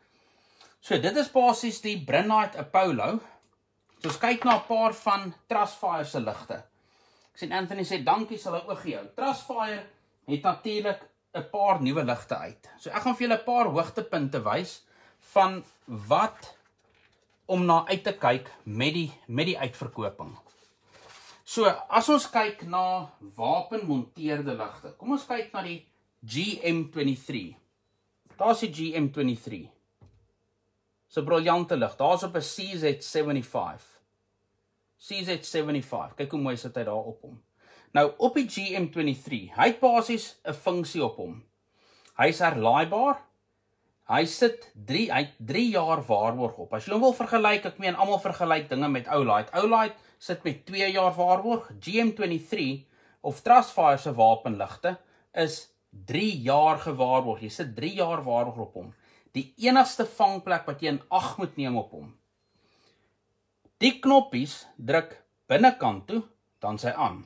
So dit is basies die Brinknight Apollo. So ons kyk na 'n paar van Trustfire se ligte. Ek sien Anthony sê dankie, sal hy oog gehou. Trustfire het natuurlik 'n paar nuwe ligte uit. So ek gaan vir julle 'n paar hoogtepunte wys van wat om na uit te kyk met die met die uitverkoping. So as ons kyk na wapenmonteerde ligte, kom ons kyk na die G M twenty-three. Daar's die G M twenty-three. So 'n briljante lig. Daar's op 'n C Z seventy-five. C Z seventy-five. Kyk hoe mooi sit hy daar op hom. Nou op die G M twenty-three, hy het basies 'n funksie op hom. Hy is herlaaibaar. Hy sit drie, hy het drie jaar waarborg op. As jy hom wil vergelyk, ek meen almal vergelyk dinge met Olight. Olight sit met twee jaar waarborg. G M twenty-three of Trustfire se wapenligte is drie jaar gewaarborg. Jy sit drie jaar waarborg op hom. Die enigste vangplek wat jy in ag moet neem op hom. Die knoppies druk binnekant toe, dan sy aan.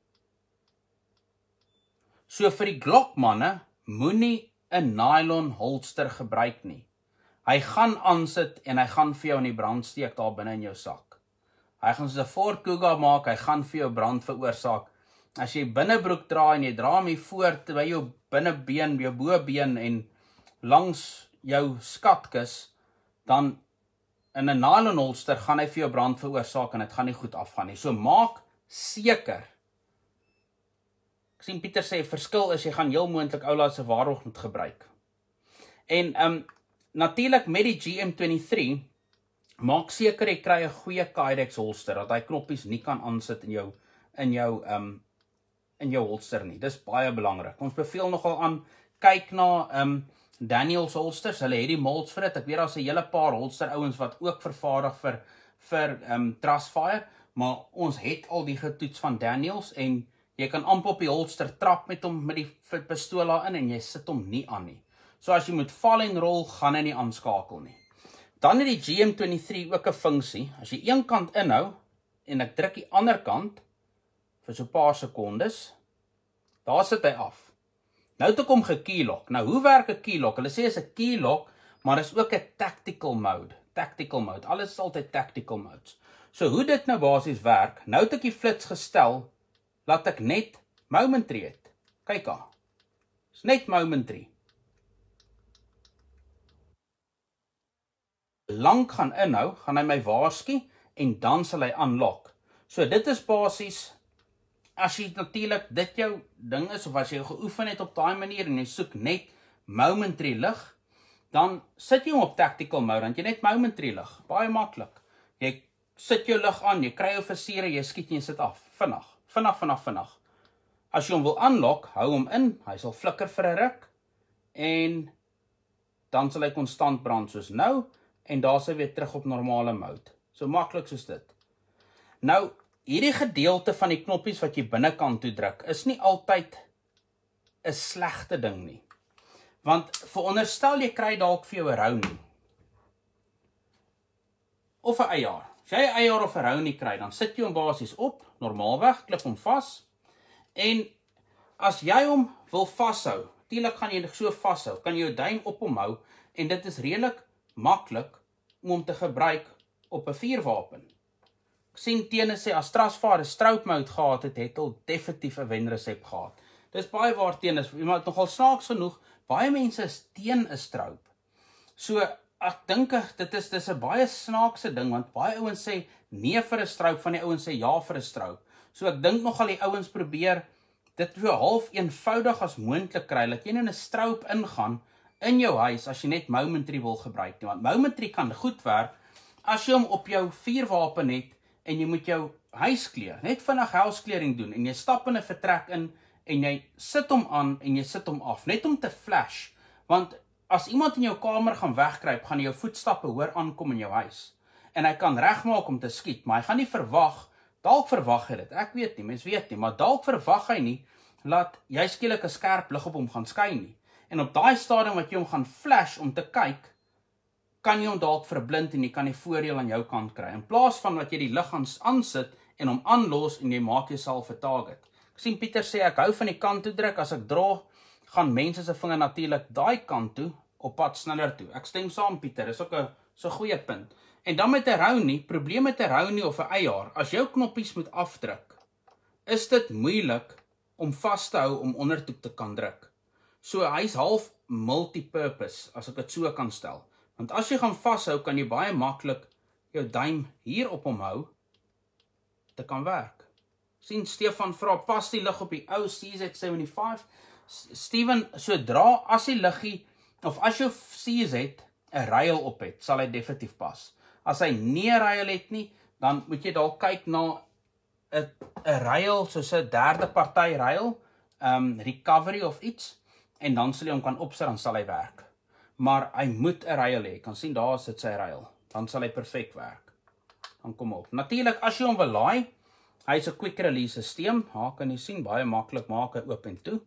So vir die Glockmanne moenie 'n nylon holster gebruik nie. Hy gaan aansit en hy gaan vir jou in die brand steek daar binne in jou sak. Hy gaan soos 'n Ford Kuga maak, hy gaan vir jou brand veroorsaak. As jy binnebroek dra en jy dra hom hier voor by jou binnebeen, jou bobeen en langs jou skatkis, dan in 'n nylon holster gaan hy vir jou brand veroorsaak en dit gaan nie goed afgaan nie. So maak seker. Ek sien Pieter sê verskil is jy gaan heel moontlik Oula se waarborg moet gebruik. En um natuurlik met die G M twenty-three, maak seker jy kry 'n goeie Kydex holster, dat hy knoppies nie kan aansit in jou, in jou, um, in jou holster nie. Dis baie belangrik. Ons beveel nogal aan, kyk na um, Daniels holsters, hulle het die molds vir dit. Ek weet daar's 'n hele paar holster ouens wat ook vervaardig vir, vir um, Trustfire, maar ons het al die getoets van Daniels, en jy kan amper op die holster trap met hom, met die pistool daarin, en jy sit hom nie aan nie. So as jy moet val en rol, gaan hy nie aanskakel nie. Dan het die G M twenty-three ook 'n funksie, as jy een kant inhou, en ek druk die ander kant, vir so 'n paar sekondes, daar sit hy af. Nou het ek hom gekeylock. Nou, hoe werk 'n keylock? Hulle sê is 'n keylock, maar is ook 'n tactical mode. Tactical mode. Alles is altyd tactical modes. So, hoe dit nou basies werk, nou het ek die flits gestel, laat ek net momentary het. Kyk daar. Is net momentary. Lang gaan inhou, gaan hy my waarsku, en dan sal hy unlock. So, dit is basies, as jy natuurlik dit jou ding is, of as jy geoefen het op daai manier, en jy soek net momentary lig, dan sit jy hom op tactical mode, dan jy net momentary lig, baie maklik. Jy sit jou lig aan, jy kry jou versiere, jy skiet en jy sit af, vinnig, vinnig, vinnig, vinnig. As jy hom wil unlock, hou hom in, hy sal flikker vir 'n ruk, en dan sal hy konstant brand soos nou, en daar is hy weer terug op normale mode. So maklik soos dit. Nou, hierdie gedeelte van die knoppies wat jy binnekant toe druk, is nie altyd 'n slegte ding nie. Want veronderstel jy kry dalk vir jou 'n Rouney. Of 'n A R. As jy 'n A R of 'n Rouney kry, dan sit jy hom basies op, normaalweg, klip hom vas, en as jy hom wil vashou, natuurlik gaan jy so vashou, kan jy jou duim op hom hou, en dit is redelik maklik om hom te gebruik op 'n vuurwapen. Ek sien tene sê, as Trustfire 'n strobe mode gehad het, het al definitief 'n wenresep gehad. Dis baie waar teen is, maar nogal snaaks genoeg, baie mense is teen 'n strobe. So, ek dink dit is dis 'n baie snaakse ding, want baie ouens sê nee vir 'n strobe, van die ouens sê ja vir 'n strobe. So ek dink nogal die ouens probeer dit so half eenvoudig as moontlik kry, dat jy in 'n strobe ingaan in jou huis as jy net momentary wil gebruik nie, want momentary kan goed werk as jy hom op jou vuurwapen het en jy moet jou huis kleer, net vinnig huisklering doen en jy stap in 'n vertrek in en jy sit hom aan en jy sit hom af, net om te flash, want as iemand in jou kamer gaan wegkruip, gaan jy jou voetstappe hoor aankom in jou huis, en hy kan regmaak om te skiet, maar hy gaan nie verwag, dalk verwag hy dit, ek weet nie, mens weet nie, maar dalk verwag hy nie, laat jy skielik 'n skerp lig op hom gaan skyn nie, en op daai stadium wat jy hom gaan flash om te kyk, kan jy hom dalk verblind en jy kan die voordeel aan jou kant kry, in plaas van wat jy die lig gaan aansit, en hom aanlos en jy maak jouself 'n target. Ek sien Pieter sê, ek hou van die kant toe druk, as ek draw, gaan mense se vinger natuurlik daai kant toe, op pad sneller toe. Ek stem saam Pieter, is ook 'n so goeie punt. En dan met 'n Rouney, probleem met 'n Rouney of 'n A R, as jou knoppies moet afdruk, is dit moeilik om vas te hou om ondertoe te kan druk. So hy's half multipurpose, as ek dit so kan stel. Want as jy gaan vashou, kan jy baie maklik jou duim hier op hom hou, te kan werk. Sien, Stefan vra, pas die lig op die ou C Z seventy-five? Steven, sodra as die liggie, of as jou C Z 'n rail op het, sal hy definitief pas. As hy nie 'n rail het nie, dan moet jy dalk kyk na 'n 'n rail, soos 'n derde party rail, um, recovery of iets, en dan sal jy hom kan opsit, dan sal hy werk. Maar hy moet 'n rail hê, kan sien, daar sit sy rail, dan sal hy perfek werk. Dan kom op. Natuurlik, as jy hom wil laai, hy is 'n quick release systeem, daar kan jy sien, baie maklik maak hy oop en toe.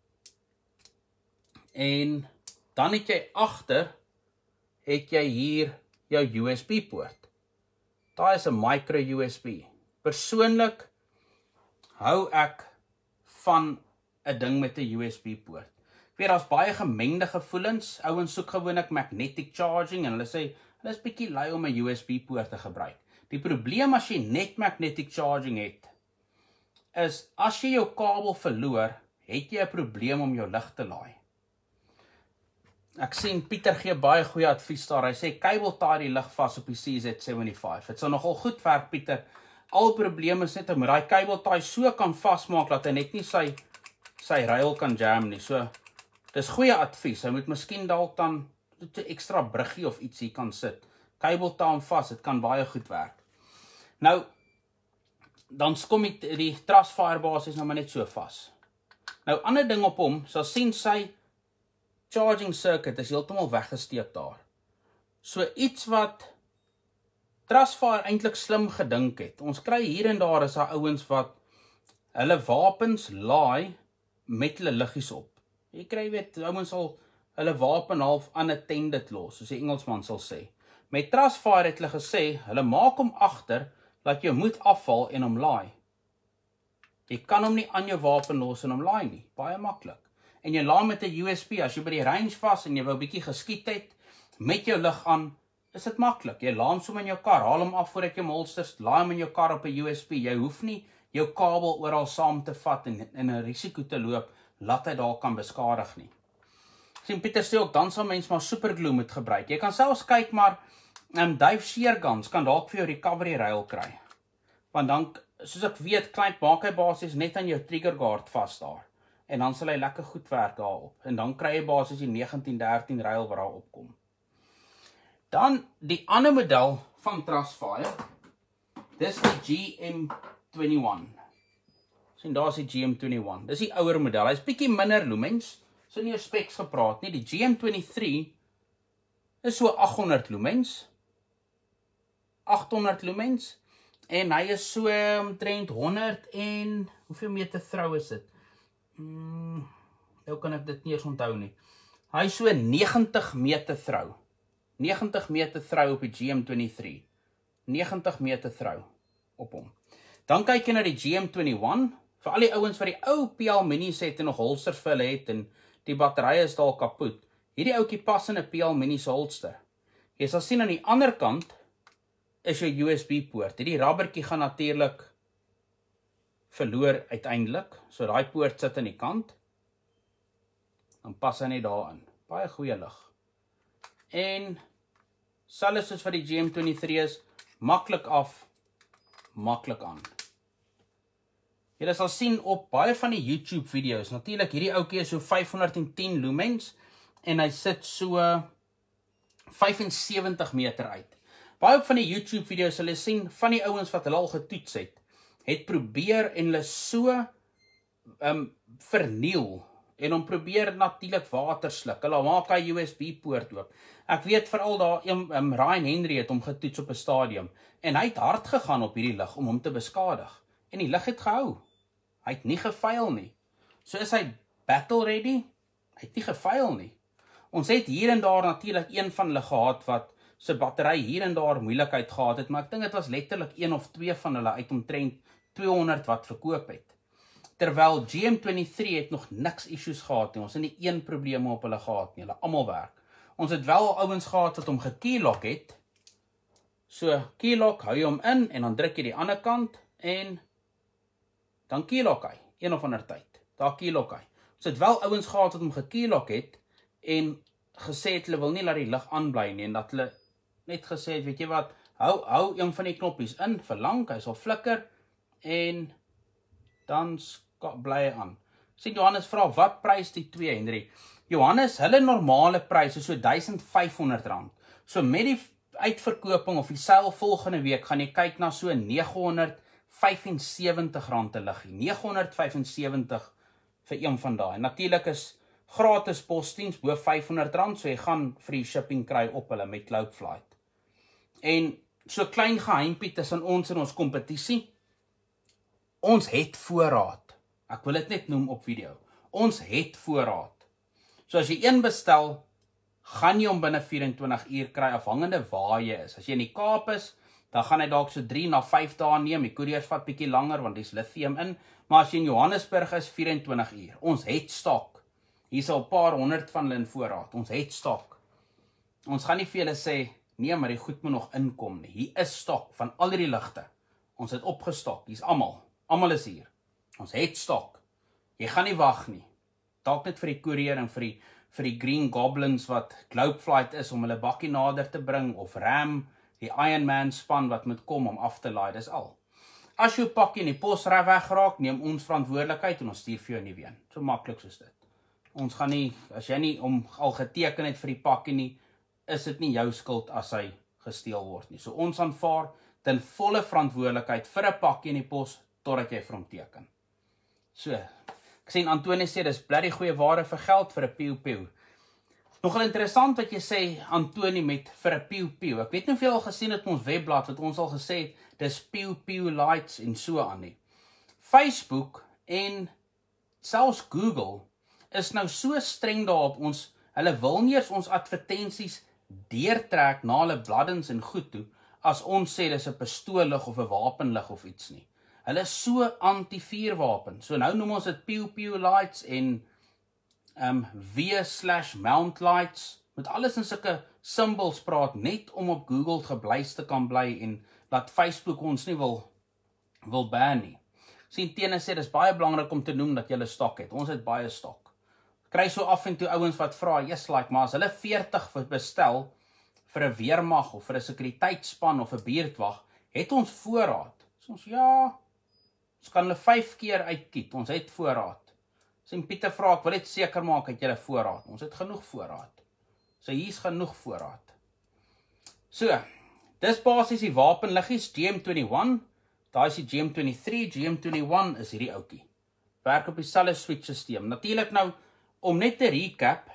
En dan het jy agter, het jy hier jou U S B poort. Daar is 'n micro U S B. Persoonlik hou ek van 'n ding met 'n U S B poort. Ek weet, daar's baie gemengde gevoelens. Ouens soek gewoonlik magnetic charging en hulle sê, hulle is bietjie lui om 'n U S B poort te gebruik. Die probleem as jy net magnetic charging het, is as jy jou kabel verloor, het jy 'n probleem om jou lig te laai. Ek sien Pieter gee baie goeie advies daar. Hy sê, kabel taai die lig vas op die C Z seventy-five. Het sal nogal goed werk, Pieter. Al probleme is net om daai kabel taai so kan vasmaak, dat hy net nie sy, sy rail kan jam nie. So, dis goeie advies. Hy moet miskien dalk dan tot 'n ekstra bruggie of ietsie kan sit. Kabel taam vas, dit kan baie goed werk. Nou, dan kom die, die Trustfire basis nou maar net so vas. Nou, ander ding op hom, sal sien sy charging circuit is heeltemal weggesteek daar. So iets wat Trustfire eintlik slim gedink het. Ons kry hier en daar is daar ouens wat hulle wapens laai met hulle liggies op. Jy kry weet, ouens sal hulle wapen half unattended los, soos die Engelsman sal sê. Met Trustfire het hulle gesê, hulle maak hom agter, dat jy moet afval en hom laai. Jy kan hom nie aan jou wapen los en hom laai nie, baie maklik. En jy laai met 'n U S B, as jy by die range vas en jy wou 'n bietjie geskiet het, met jou lig aan, is dit maklik. Jy laai hom sommer in jou kar, haal hom af voordat jy hom holsters, laai hom in jou kar op 'n U S B. Jy hoef nie jou kabel oral saam te vat en in 'n risiko te loop, laat hy daar kan beskadig nie. Sien Pieter sê ook, dan sal mens maar superglue moet gebruik. Jy kan selfs kyk maar, um, Dave Shearguns kan dalk vir jou recovery rail kry. Want dan, soos ek weet, klein maak hy basies net aan jou trigger guard vast daar. En dan sal hy lekker goed werk daarop. En dan kry jy basies die negentien dertien rail waar daar opkom. Dan die ander model van Trustfire, dis die G M twenty-one. Sien, daar is die G M twenty-one. Dis die ouer model. Hy is bietjie minder lumens. So nie oor specs gepraat nie. Die G M twenty-three is so agt honderd lumens. agt honderd lumens. En hy is so omtrent honderd en hoeveel meter trou is dit? Hmm, nou kan ek dit nie eens onthou nie. Hy is so negentig meter trou. negentig meter trou op die G M twenty-three. negentig meter trou op hom. Dan kyk jy na die G M twenty-one, vir al die ouens wat die ou P L minis het en nog holsters vir hulle het en die batterye is al kapot. Hierdie ouetjie pas in 'n P L minis holster. Jy sal sien aan die ander kant is jou U S B poort. Hierdie rubbertjie gaan natuurlik verloor uiteindelik. So daai poort sit aan die kant. Dan pas hy net daarin. Baie goeie lig. En selfs soos wat die G M twenty-three is, maklik af, maklik aan. Julle sal sien op baie van die YouTube video's, natuurlik hierdie ouetjie is so vyf honderd en tien lumens en hy sit so vyf en sewentig meter uit. Baie op van die YouTube video's sal jy sien van die ouens wat hulle al getoets het, het probeer en hulle so um, verniel en hom probeer natuurlik water sluk. Hulle maak hy U S B poort oop. Ek weet veral daar um, Ryan Henry het hom getoets op 'n stadium en hy het hard gegaan op hierdie lig om hom te beskadig. En die lig het gehou. Hy het nie gefail nie. So is hy battle ready? Hy het nie gefail nie. Ons het hier en daar natuurlik een van hulle gehad wat sy battery hier en daar moeilikheid gehad het, maar ek dink dit was letterlik een of twee van hulle uit omtrent tweehonderd wat verkoop het. Terwyl G M twenty-three het nog niks issues gehad nie. Ons het nie een probleem op hulle gehad nie. Hulle almal werk. Ons het wel ouens gehad wat hom gekeylock het. So keylock, hou jy hom in en dan druk jy die ander kant en dan keylock hy, een of ander tyd. Daar keylock hy. Ons het wel ouens gehad wat hom gekeylock het en gesê het hulle wil nie laat die lig aanbly nie en dat hulle net gesê het, weet jy wat, hou hou een van die knoppies in vir lank, hy sal flikker en dan bly hy aan. Sien Johannes vra, wat prys die twee, Henry? Johannes, hulle normale prys is so duisend vyf honderd rand. So met die uitverkoping of die sale volgende week gaan jy kyk na so nege honderd vyf en sewentig rand te liggie. nege honderd vyf en sewentig vir een van daai. Natuurlik is gratis posdiens bo vyf honderd rand, so jy gaan free shipping kry op hulle met Cloudflight. En so klein geheimpie tussen ons en ons kompetisie. Ons het voorraad. Ek wil dit net noem op video. Ons het voorraad. So as jy een bestel, gaan jy hom binne vyf en twintig uur kry, afhangende waar jy is. As jy in die Kaap is, dan gaan hy dalk so drie na vyf dae neem. Die koeriers vat bietjie langer, want dis lithium in. Maar as jy in Johannesburg is, vyf en twintig uur. Ons het stok. Hier is al 'n paar honderd van hulle in voorraad. Ons het stok. Ons gaan nie vir julle sê, nee, maar die goed moet nog inkom nie. Hier is stok van al die ligte. Ons het opgestok. Hier's almal. Almal is hier. Ons het stok. Jy gaan nie wag nie. Dalk net vir die koerier en vir die, vir die Green Goblins wat Cloudflight is om hulle bakkie nader te bring, of Ram, die Iron Man span wat moet kom om af te laai, dis al. As jou pakkie in die pos wegraak, neem ons verantwoordelikheid en ons stuur vir jou nie weer. So maklik soos dit. Ons gaan nie, as jy nie om al geteken het vir die pakkie nie, is dit nie jou skuld as hy gesteel word nie. So ons aanvaar ten volle verantwoordelikheid vir 'n pakkie in die pos totdat jy vir hom teken. So, ek sien Antonie sê dis bly die goeie ware vir geld vir 'n piu piu. Nogal interessant wat jy sê Antonie met vir 'n piu piu. Ek weet nie of jy al gesien het op ons webblad wat ons al gesê het dis piu piu lights en so aan nie. Facebook en selfs Google is nou so streng daarop ons hulle wil nie eens ons advertensies deurtrek na hulle bladdens en goed toe as ons sê dis 'n pistoollig of 'n wapenlig of iets nie. Hulle is so anti-vuurwapen. So nou noem ons dit piu piu lights en um, V slash mount lights. Met alles in sulke symbols praat net om op Google gebleis te kan bly en dat Facebook ons nie wil wil ban nie. Sien Tene sê dis baie belangrik om te noem dat jy 'n stok het. Ons het baie stok. Kry so af en toe ouens wat vra, yes, like, maar as hulle veertig bestel vir 'n weermag of vir 'n sekuriteitsspan of 'n buurtwag, het ons voorraad. So ons ja, ons kan hulle vyf keer uitkiet. Ons het voorraad. Sien Pieter vra, ek wil net seker maak het julle voorraad. Ons het genoeg voorraad. So hier's genoeg voorraad. So, dis basies die wapenliggies G M eenentwintig. Daai is die G M drie, G M eenentwintig is hierdie ouetjie. Werk op dieselfde switch-sisteem. Natuurlik nou om net te recap,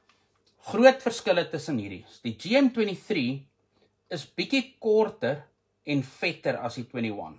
groot verskille tussen hierdie. Die G M drie is bietjie korter en vetter as die eenentwintig.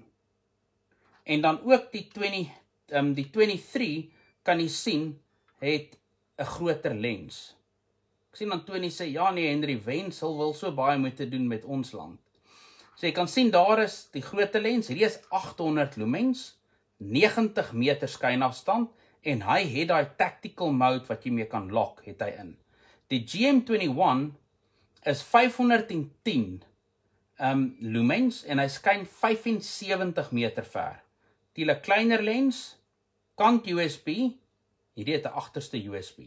En dan ook die twintig, um, die eenentwintig kan jy sien het 'n groter lens. Ek sien Antonie sê ja nee Henry Wenzel wil so baie moet te doen met ons land. So jy kan sien daar is die groter lens. Hierdie is agt honderd lumens, negentig meter skynafstand en hy het daai tactical mode wat jy mee kan lock, het hy in. Die G M eenentwintig is vyfhonderdtien um, lumens en hy skyn vyfensewentig meter ver. Die kleiner lens, kant U S B, hierdie het 'n agterste U S B.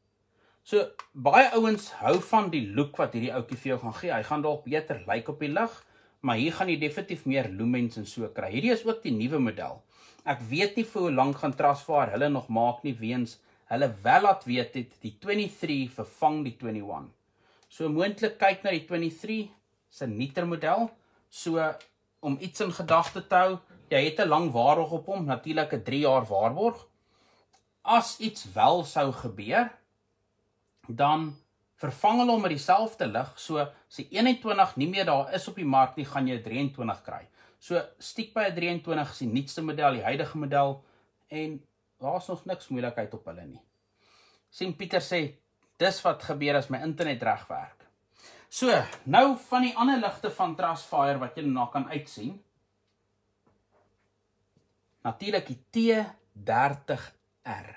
So baie ouens hou van die look wat hierdie ouetjie vir jou gaan gee. Hy gaan dalk beter lyk op die lig, maar hier gaan jy definitief meer lumens en so kry. Hierdie is ook die nuwe model. Ek weet nie vir hoe lank gaan Trustfire hulle nog maak nie weens hulle wel laat weet het die eenentwintig vervang die eenentwintig. So moontlik kyk na die eenentwintig se nuuter model. So om iets in gedagte te hou, jy het 'n lang waarborg op hom, natuurlik 'n drie jaar waarborg. As iets wel sou gebeur, dan vervang hulle hom met dieselfde lig, so as die eenentwintig nie meer daar is op die mark nie, gaan jy 'n drieëntwintig kry. So stiek by 'n drieëntwintig is die nuutste model, die huidige model, en daar's nog niks moeilikheid op hulle nie. Sien Pieter sê, dis wat gebeur as my internet reg werk. So, nou van die ander ligte van Trustfire wat jy na kan uitsien. Natuurlik die T dertig R.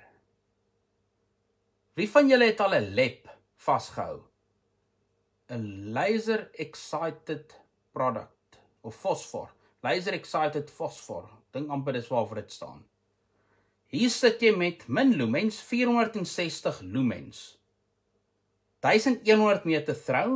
Wie van julle het al 'n L E P vasgehou? 'n Laser Excited Product of fosfor. Laser Excited Fosfor. Dink amper dis waarvoor dit staan. Hier sit jy met min lumens, vierhonderdsestig lumens. duisend meter throw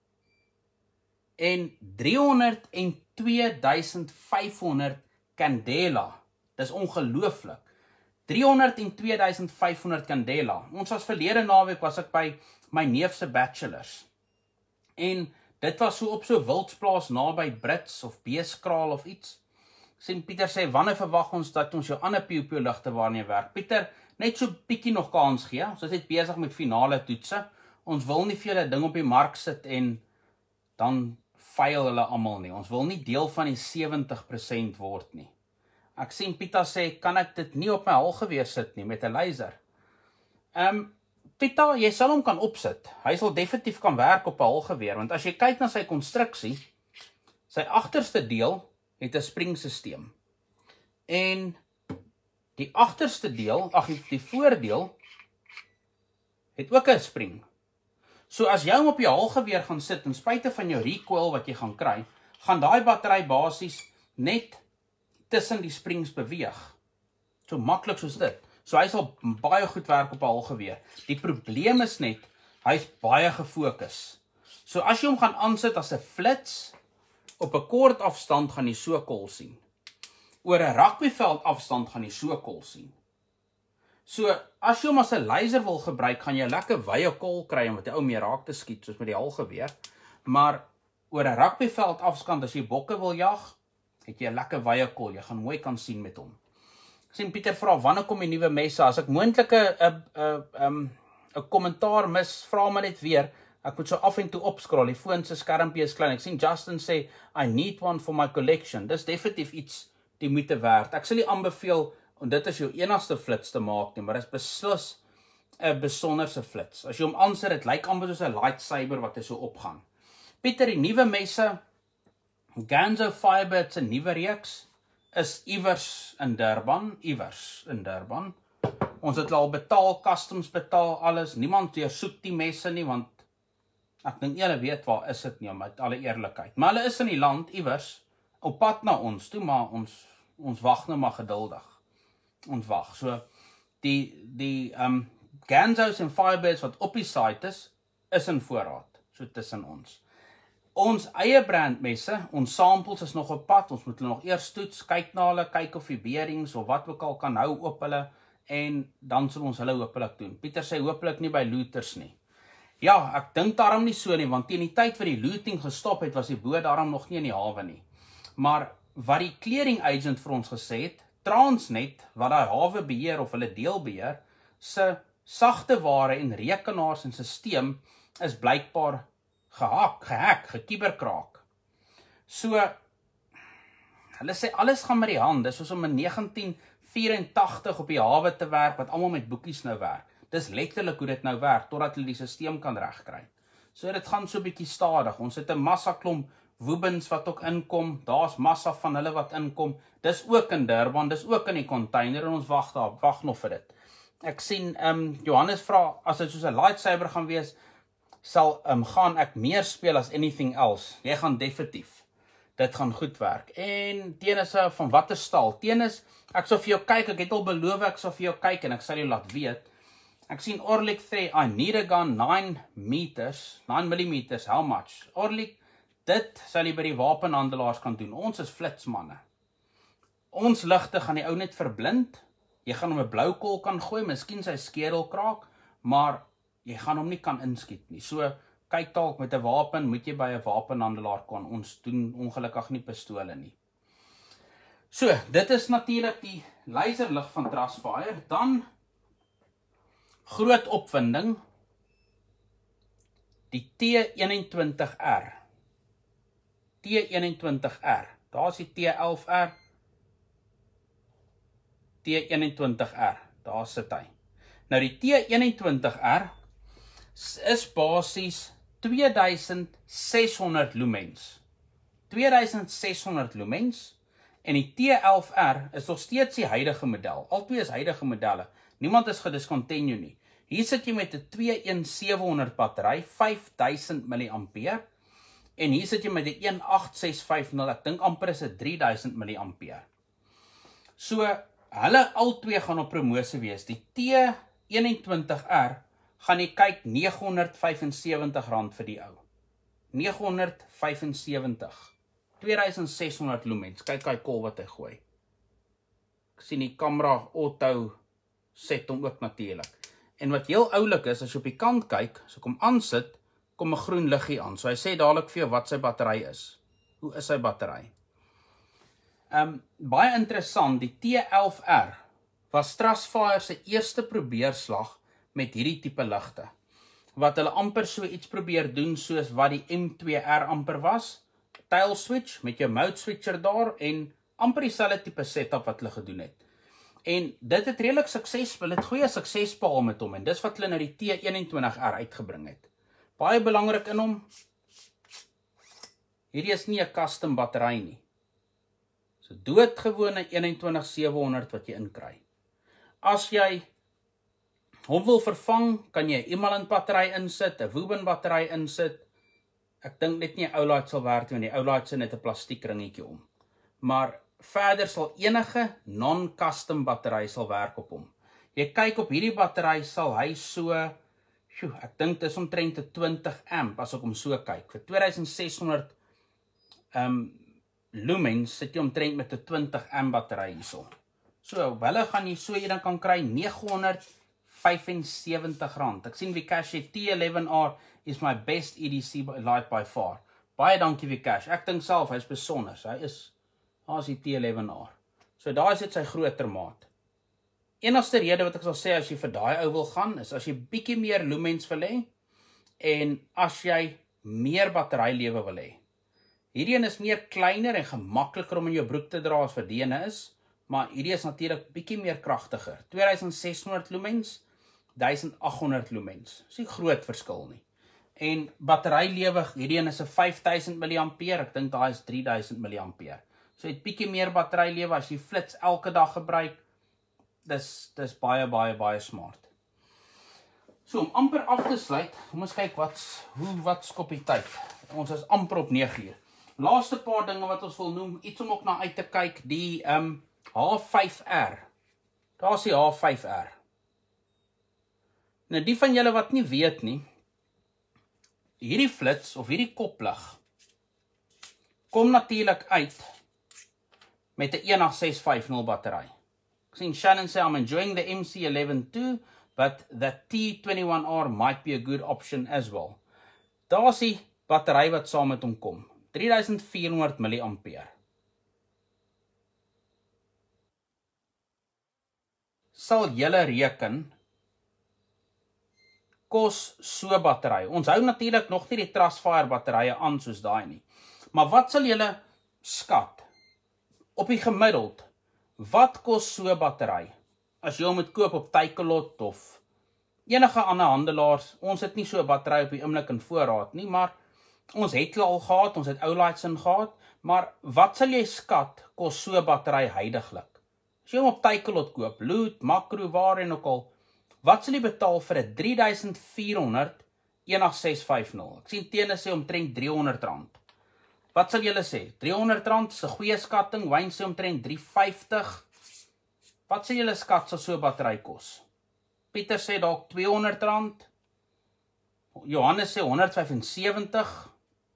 en driehonderdtwee duisend vyfhonderd candela. Dis ongelooflik. driehonderdtwee duisend vyfhonderd candela. Ons was verlede naweek was ek by my neef se bachelors. En dit was so op so wildsplaas naby Brits of Beeskraal of iets. Sien Pieter sê wanneer verwag ons dat ons jou ander piu piu ligte waarneem werk? Pieter, net so bietjie nog kans gee. Ons is net besig met finale toetse. Ons wil nie vir julle ding op die mark sit en dan fail hulle almal nie. Ons wil nie deel van die sewentig persent word nie. Ek sien Pieter sê, kan ek dit nie op my halgeweer sit nie met 'n laser? Ehm um, Pieter, jy sal hom kan opsit. Hy sal definitief kan werk op 'n halgeweer, want as jy kyk na sy konstruksie, sy agterste deel het 'n springsisteem. En die agterste deel, ag die voordeel het ook 'n spring. So as jy hom op jou halgeweer gaan sit, in spite van jou recoil wat jy gaan kry, gaan daai battery basies net tussen die springs beweeg. So maklik soos dit. So hy sal baie goed werk op 'n halgeweer. Die probleem is net, hy's baie gefokus. So as jy hom gaan aansit as 'n flits, op 'n kort afstand gaan jy so kol sien. Oor 'n rugbyveld afstand gaan jy so kol sien. So, as jy hom as 'n laser wil gebruik, gaan jy lekker wye kol kry om met die ou mee raak te skiet, soos met die halgeweer. Maar oor 'n rugbyveld afskant, as jy bokke wil jag, het jy 'n lekker wye kol, jy gaan mooi kan sien met hom. Ek sien Pieter vra, wanneer kom die nuwe messe? As ek moontlik 'n 'n 'n kommentaar mis, vra my net weer. Ek moet so af en toe opskrol, die foon se skermpie is klein. Ek sien Justin sê, I need one for my collection. Dis definitief iets die moeite werd. Ek sal nie aanbeveel om dit as jou enigste flits te maak nie, maar dit is beslis 'n besonderse flits. As jy hom aansit, dit lyk amper soos 'n lightsaber wat hy so opgaan. Pieter, die nuwe messe, Ganzo Firebird se nuwe reeks, is iewers in Durban, iewers in Durban. Ons het al betaal, customs betaal, alles. Niemand deursoek die messe nie, want ek dink julle weet waar is dit nie, met alle eerlikheid. Maar hulle is in die land, iewers, op pad na ons toe, maar ons, ons wag nou maar geduldig. Ons wag. So, die, die um, Ganzos en Firebirds wat op die site is, is in voorraad, so tussen ons. Ons eie brandmesse, ons samples is nog op pad, ons moet hulle nog eers toets, kyk na hulle, kyk of die bearings of wat ook al kan hou op hulle, en dan sal ons hulle hopelik doen. Pieter sê hopelik nie by looters nie. Ja, ek dink daarom nie so nie, want teen die tyd wat die looting gestop het, was die boot daarom nog nie in die hawe nie. Maar wat die clearing agent vir ons gesê het, Transnet, wat die hawe beheer of hulle deel beheer, se sagte ware en rekenaars en sisteem is blykbaar gehak, gehack, gekieberkraak. So, hulle sê alles gaan met die hand, dis soos om in negentien vyerentagtig op die hawe te werk, wat almal met boekies nou werk. Dis letterlik hoe dit nou werk, totdat hulle die sisteem kan regkry. So dit gaan so bietjie stadig, ons het 'n massa klomp woebens wat ook inkom, daar's massa van hulle wat inkom, dis ook in Durban, dis ook in die container, en ons wag daar, wag nog vir dit. Ek sien, um, Johannes vra, as dit soos 'n lightsaber gaan wees, sal um, gaan ek meer speel as anything else. Jy gaan definitief. Dit gaan goed werk. En tenisse van watter staal? Tennis, ek sal vir jou kyk, ek het al beloof ek sal vir jou kyk en ek sal jou laat weet. Ek sien Orlik sê, I need a gun nine meters, nine millimeters, how much? Orlik, dit sal jy by die wapenhandelaars kan doen. Ons is flitsmanne. Ons ligte gaan die ou net verblind. Jy gaan hom 'n blou kol kan gooi, miskien sy skedel kraak, maar jy gaan hom nie kan inskiet nie. So, kyk dalk met 'n wapen, moet jy by 'n wapenhandelaar kan. Ons doen ongelukkig nie pistole nie. So, dit is natuurlik die laserlig van Trustfire. Dan, groot opwinding, die T eenentwintig R. T eenentwintig R. Daar is die T elf R. T eenentwintig R. Daar sit hy. Nou die T eenentwintig R is basies twee duisend ses honderd lumens. twee duisend ses honderd lumens. En die T elf R is nog steeds die huidige model. Albei is huidige modelle. Niemand is gediscontinue nie. Hier sit jy met 'n twee een sewe honderd battery, vyf duisend milliampere. En hier sit jy met 'n een agt ses vyf nul, ek dink amper is dit drie duisend milliampere. So, hulle al twee gaan op promosie wees. Die T eenentwintig R gaan jy kyk nege honderd vyf en sewentig rand vir die ou. nege honderd vyf en sewentig. twee duisend ses honderd lumens. Kyk hy kol wat hy gooi. Ek sien die kamera auto set hom ook natuurlik. En wat heel oulik is, as jy op die kant kyk, as ek hom aansit, kom 'n groen liggie aan. So hy sê dadelik vir jou wat sy battery is. Hoe is sy battery? Um, baie interessant, die T elf R was Trustfire se eerste probeerslag met hierdie tipe ligte. Wat hulle amper so iets probeer doen soos wat die M twee R amper was. Tail switch met jou mode switcher daar en amper dieselfde tipe setup wat hulle gedoen het. En dit het redelik suksesvol, het goeie suksespaal met hom en dis wat hulle nou die T eenentwintig R uitgebring het. Baie belangrik in hom, hierdie is nie 'n custom battery nie. So doodgewone eenentwintig sewe honderd wat jy inkry. As jy hom wil vervang, kan jy 'n Emalin battery insit, 'n Woben battery insit. Ek dink net nie 'n Oulight sal werk nie, want die Oulight se net 'n plastiek ringetjie om. Maar verder sal enige non-custom battery sal werk op hom. Jy kyk op hierdie battery sal hy so, sjoe, ek dink dit is omtrent 'n twintig amp as ek hom so kyk. Vir twee duisend ses honderd um, lumens sit jy omtrent met 'n twintig amp battery hierso. So, hulle gaan jy so eendag kan kry nege honderd vyf en sewentig rand. Ek sien Vikash sê T eleven R is my best E D C light by far. Baie dankie Vikash. Ek dink self hy's besonder. Hy is daar is die T eleven R. So daar is dit sy groter maat. Enigste rede wat ek sal sê as jy vir daai ou wil gaan is as jy bietjie meer lumens wil hê en as jy meer batterylewe wil hê. Hierdie een is meer kleiner en gemakliker om in jou broek te dra as wat die ene is, maar hierdie is natuurlik bietjie meer kragtiger. twee duisend ses honderd lumens, duisend agt honderd lumens. Dis nie groot verskil nie. En batterylewe, hierdie een is 'n vyf duisend milliampere, ek dink daai is drie duisend milliampere. So het bietjie meer batterylewe as jy flits elke dag gebruik. Dis dis baie baie baie smart. So om amper af te sluit, kom ons kyk wat hoe wat skop die tyd. Ons is amper op nege uur. Laaste paar dinge wat ons wil noem, iets om ook na uit te kyk, die um, H vyf R. Daar is die H vyf R. Nou die van julle wat nie weet nie, hierdie flits of hierdie koplig kom natuurlik uit met 'n een agt ses vyf nul battery. Ek sien Shannon sê I'm enjoying the M C eleven too, but the T twenty-one R might be a good option as well. Daar is die battery wat saam met hom kom. drie duisend vier honderd milliampere. Sal julle reken kos so battery. Ons hou natuurlik nog nie die Trustfire batterye aan soos daai nie. Maar wat sal julle skat? Op die gemiddeld, wat kos so battery? As jy hom moet koop op Takealot of enige ander handelaars, ons het nie so 'n battery op die oomblik in voorraad nie, maar ons het hulle al gehad, ons het Oulights in gehad, maar wat sal jy skat kos so 'n battery huidiglik? As jy hom op Takealot koop, Loot, Makro, waar en ook al, wat sal jy betaal vir 'n drie duisend vier honderd een agt ses vyf nul? Ek sien Tene sê omtrent drie honderd rand. Wat sal julle sê? drie honderd rand is 'n goeie skatting, Wayne sê omtrent drie vyftig. Wat sal julle skat sal so 'n battery kos? Pieter sê dalk twee honderd rand. Johannes sê honderd vyf en sewentig.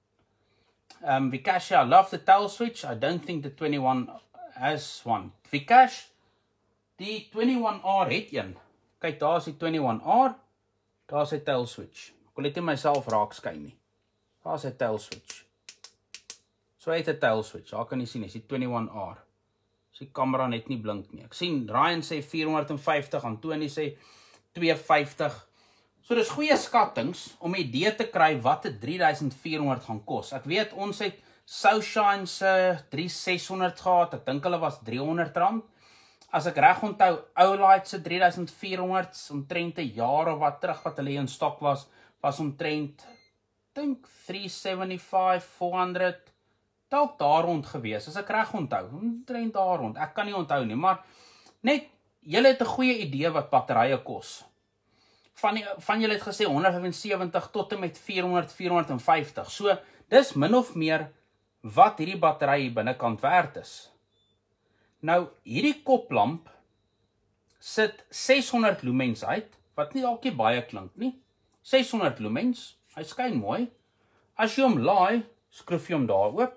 Um, Vikash, I love the tail switch. I don't think the twenty-one has one. Vikash, die twenty-one R het een. Kyk, daar is die twenty-one R. Daar is die tail switch. Ek wil net nie myself raak skei nie. Daar is die tail switch. So hy het 'n tail switch. Daar kan jy sien, is die twenty-one R. Is die kamera net nie blink nie. Ek sien Ryan sê vier honderd vyftig, Antoni sê twee vyftig. So dis goeie skattings om 'n idee te kry wat 'n drie duisend vier honderd gaan kos. Ek weet ons het Soushine se drie ses honderd gehad. Ek dink hulle was drie honderd rand. As ek reg onthou, Oulight se drie duisend vier honderd omtrent 'n jaar of wat terug wat hulle in stok was, was omtrent dink three seventy-five, four hundred. Dalk daar rond gewees, as ek reg onthou, omtrent daar rond. Ek kan nie onthou nie, maar net julle het 'n goeie idee wat batterye kos. Van die, van julle het gesê honderd vyf en sewentig tot en met vier honderd, vier honderd vyftig. So, dis min of meer wat hierdie battery hier binnekant werd is. Nou, hierdie koplamp sit ses honderd lumens uit, wat nie dalk nie baie klink nie. ses honderd lumens, hy skyn mooi. As jy hom laai, skroef jy hom daar oop.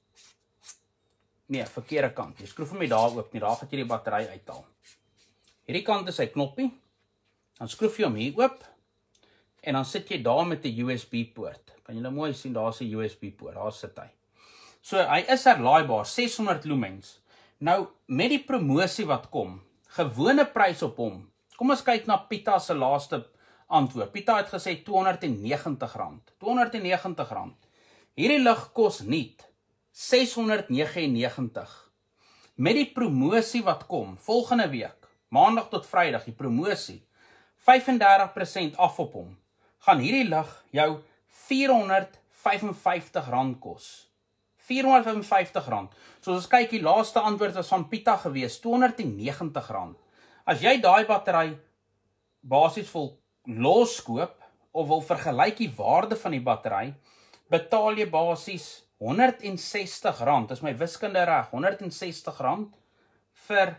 Nee, verkeerde kant. Jy skroef hom nie daar oop nie, daar gaan jy die battery uithaal. Hierdie kant is sy knoppie. Dan skroef jy hom hier oop en dan sit jy daar met 'n U S B poort. Kan julle mooi sien, daar is 'n U S B poort, daar sit hy. So hy is herlaaibaar, ses honderd lumens. Nou met die promosie wat kom, gewone prys op hom. Kom ons kyk na Pieter se laaste antwoord. Pieter het gesê twee honderd negentig rand. twee honderd negentig rand. Hierdie lig kos niet ses honderd negentig en negentig. Met die promosie wat kom volgende week, maandag tot Vrydag, die promosie vyf en dertig persent af op hom, gaan hierdie lig jou vier honderd vyf en vyftig rand kos. vier honderd vyf en vyftig rand. So as ons kyk, die laaste antwoord was van Pieter gewees, twee honderd negentig rand. As jy daai battery basies vol loskoop of wil vergelyk die waarde van die battery, betaal jy basies honderd sestig rand, dis my wiskunde reg, honderd sestig rand vir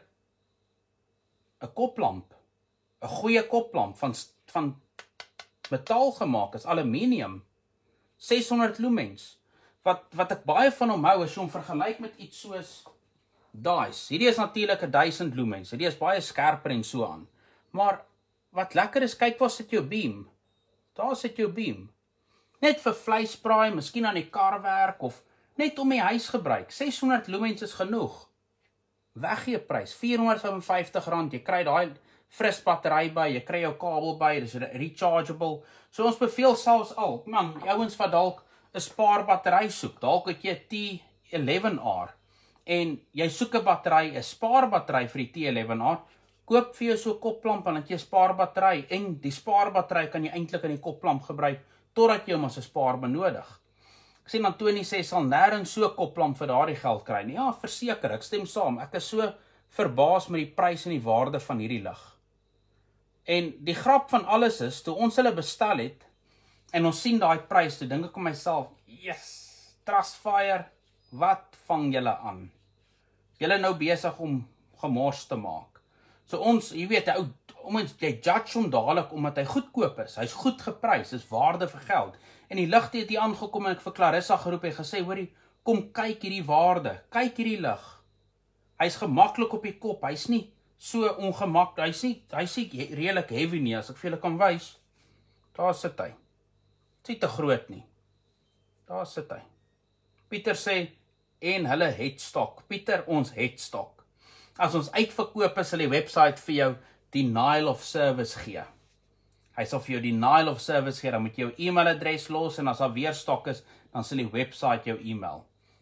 'n koplamp. 'n Goeie koplamp van van metaal gemaak, is aluminium, ses honderd lumens. Wat wat ek baie van hom hou, as jy hom vergelyk met iets soos daais, hierdie is natuurlik een duisend lumens, hierdie is baie skerper en so aan. Maar wat lekker is, kyk waar sit jou beam. Daar sit jou beam. Net vir vleisbraai, miskien aan die kar werk, of net om die huis gebruik. ses honderd lumens is genoeg. Weggee prys, vier honderd vyf en vyftig rand, jy kry daai fris battery by, jy kry jou kabel by, dis rechargeable. So ons beveel selfs al, man, die ouens wat dalk 'n spaar battery soek, dalk het jy 'n T eleven R, en jy soek 'n battery, 'n spaar battery vir die T eleven R, koop vir jou so 'n koplamp, en dan het jy 'n spaar battery, en die spaar battery kan jy eintlik in die koplamp gebruik, totdat jy hom as 'n spaar benodig. Ek sien Antoni sê, sal nêrens so 'n koplamp vir daardie geld kry nie. Ja, verseker, ek stem saam, ek is so verbaas met die prys en die waarde van hierdie lig. En die grap van alles is, toe ons hulle bestel het, en ons sien daai prys, toe dink ek aan myself, yes, Trustfire, wat vang julle aan? Julle nou besig om gemors te maak. So ons, jy weet, ou, ons, jy judge hom dadelik omdat hy goedkoop is, hy's goed geprys, is waarde vir geld. En die lig het hier aangekom en ek vir Clarissa geroep en gesê, hoorie, kom kyk hierdie waarde, kyk hierdie lig. Hy's gemaklik op die kop, hy's nie so ongemak, hy's nie, hy's nie redelik heavy nie, as ek vir julle kan wys. Daar sit hy. Dis nie te groot nie. Daar sit hy. Pieter sê, en hulle het stok. Pieter, ons het stok. As ons uitverkoop is, sal die website vir jou denial of service gee. Hy sal vir jou denial of service gee, dan moet jy jou e-mailadres los, en as daar weer stok is, dan sal die website jou e-mail.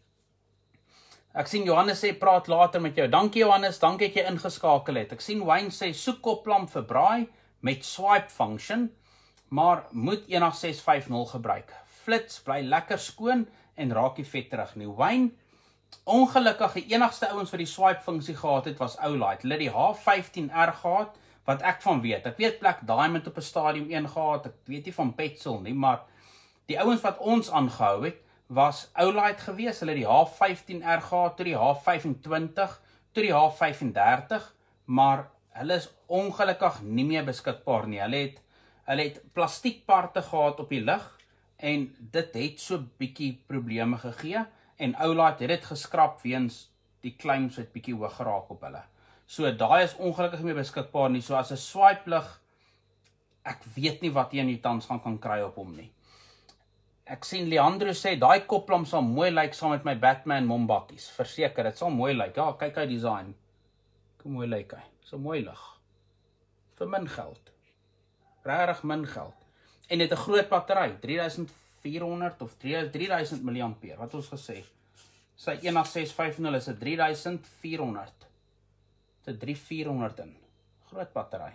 Ek sien Johannes sê, praat later met jou. Dankie Johannes, dankie dat jy ingeskakel het. Ek sien Wayne sê, soek koplamp vir braai, met swipe function, maar moet een agt ses vyf nul gebruik. Flits, bly lekker skoon, en raak die vet terug nie. Wayne, ongelukkig, die enigste ouens wat die swipe funksie gehad het, was Olight. Hulle het die H vyftien R gehad, wat ek van weet. Ek weet Black Diamond op 'n stadium een gehad, ek weet nie van Petzl nie, maar die ouens wat ons aangehou het, was Olight gewees. Hulle het die H vyftien R gehad, toe die H vyfentwintig, toe die H vyfendertig, maar hulle is ongelukkig nie meer beskikbaar nie. Hulle het, hulle het plastiekparte gehad op die lig, en dit het so bietjie probleme gegee, en Olight het dit geskrap weens die claims het bietjie hoog geraak op hulle. So daai is ongelukkig nie meer beskikbaar nie, so as 'n swipe lig, ek weet nie wat jy in die tans gaan kan kry op hom nie. Ek sien Leandro sê, daai koplamp sal mooi lyk saam met my Batman mombakkies, verseker, dit sal mooi lyk, ja, kyk hy design, hoe mooi lyk hy, so mooi lig, vir min geld, regtig min geld, en het 'n groot battery, drie duisend vier honderd of drie duisend milliampere, wat ons gesê, sy een agt ses vyf nul is 'n drie duisend vier honderd, dit drie vier honderd in, groot battery.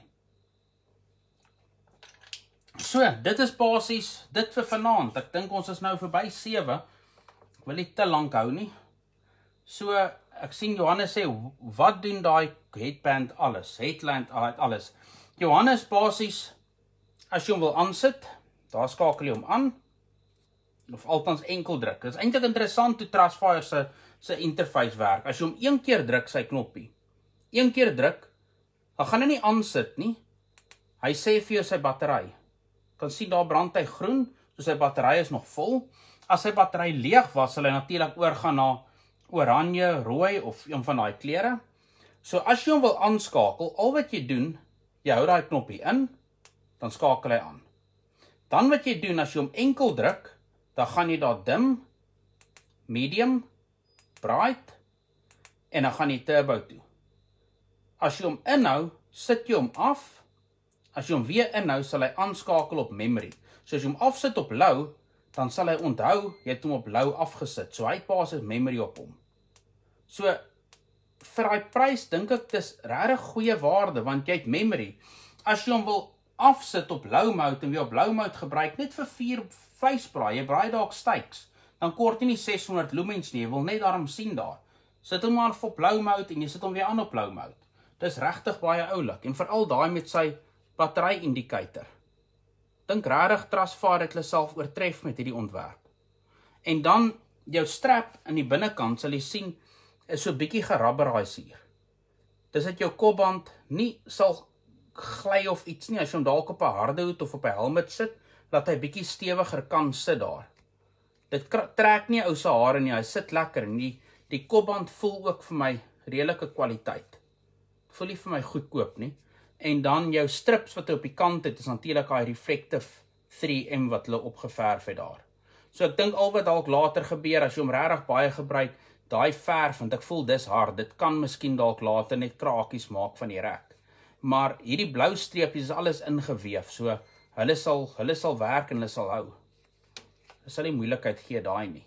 So, dit is basies, dit vir vanaand, ek dink ons is nou verby sewe, ek wil nie te lank hou nie, so, ek sien Johannes sê, wat doen die headband alles, headland alles, Johannes basies, as jy hom wil aansit, daar skakel jy hom aan, of althans enkel druk, dit is eintlik interessant hoe Trustfire se, se interface werk, as jy hom een keer druk sy knoppie, een keer druk, dan gaan hy nie aansit nie, hy sê vir jou sy battery, kan sien daar brand hy groen, so sy battery is nog vol, as sy battery leeg was, sal hy natuurlik oorgaan na oranje, rooi, of een van die kleure, so as jy hom wil aanskakel, al wat jy doen, jy hou die knoppie in, dan skakel hy aan, dan wat jy doen, as jy hom enkel druk, dan gaan jy daar dim, medium, bright, en dan gaan jy turbo toe, as jy hom inhou, sit jy hom af, as jy hom weer inhou, sal hy aanskakel op memory. So as jy hom afsit op low, dan sal hy onthou, jy het hom op low afgesit. So hy pas het memory op hom. So, vir die prys, dink ek, dis regtig goeie waarde, want jy het memory. As jy hom wil afsit op low mode, en weer op low mode gebruik, net vir vier vleisbraai, jy braai dalk steaks, dan kort jy nie ses honderd lumens nie, jy wil net daarom sien daar. Sit hom maar op low mode, en jy sit hom weer aan op low mode. Dis regtig baie oulik, en veral daai met sy battery indicator. Dink regtig Trustfire het hulle self oortref met hierdie ontwerp. En dan jou strap in die binnekant sal jy sien is so bietjie gerubberise hier. Dis dat jou kopband nie sal gly of iets nie as jy hom dalk op 'n harde hoed of op 'n helmet sit, dat hy bietjie stewiger kan sit daar. Dit trek nie ou se hare nie, hy sit lekker en die die kopband voel ook vir my redelike kwaliteit. Voel nie vir my goedkoop nie. En dan jou strips wat op die kant het, is natuurlik daai reflective three M wat hulle opgeverf het daar. So ek dink al wat dalk later gebeur, as jy hom regtig baie gebruik, daai verf, want ek voel dis hard, dit kan miskien dalk later net krakies maak van die rek. Maar hierdie blou streepies is alles ingeweef, so hulle sal, hulle sal werk en hulle sal hou. Hulle sal nie moeilikheid gee daai nie.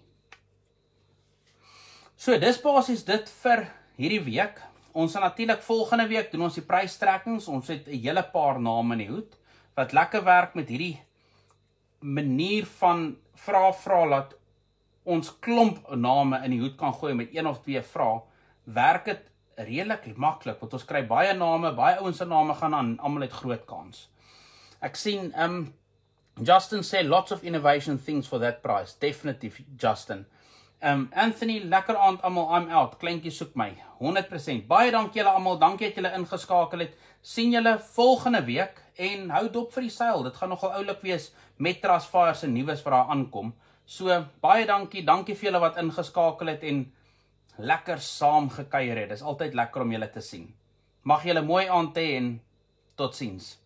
So dis basies dit vir hierdie week. Ons sal natuurlik volgende week doen ons die prystrekkings. Ons het 'n hele paar name in die hoed wat lekker werk met hierdie manier van vra vra laat ons klomp name in die hoed kan gooi met een of twee vra. Werk dit redelik maklik want ons kry baie name, baie ouens se name gaan aan, almal het groot kans. Ek sien um Justin sê lots of innovation things for that price. Definitely Justin. Um, Anthony, lekker aand almal, I'm out, kleintjie soek my, honderd persent. Baie dankie julle almal, dankie dat julle ingeskakel het. Sien julle volgende week en hou dop vir die seil. Dit gaan nogal oulik wees met Trustfire se nuus wat daar aankom. So baie dankie, dankie vir julle wat ingeskakel het en lekker saam gekuier het. Dis altyd lekker om julle te sien. Mag julle mooi aand hê en totsiens.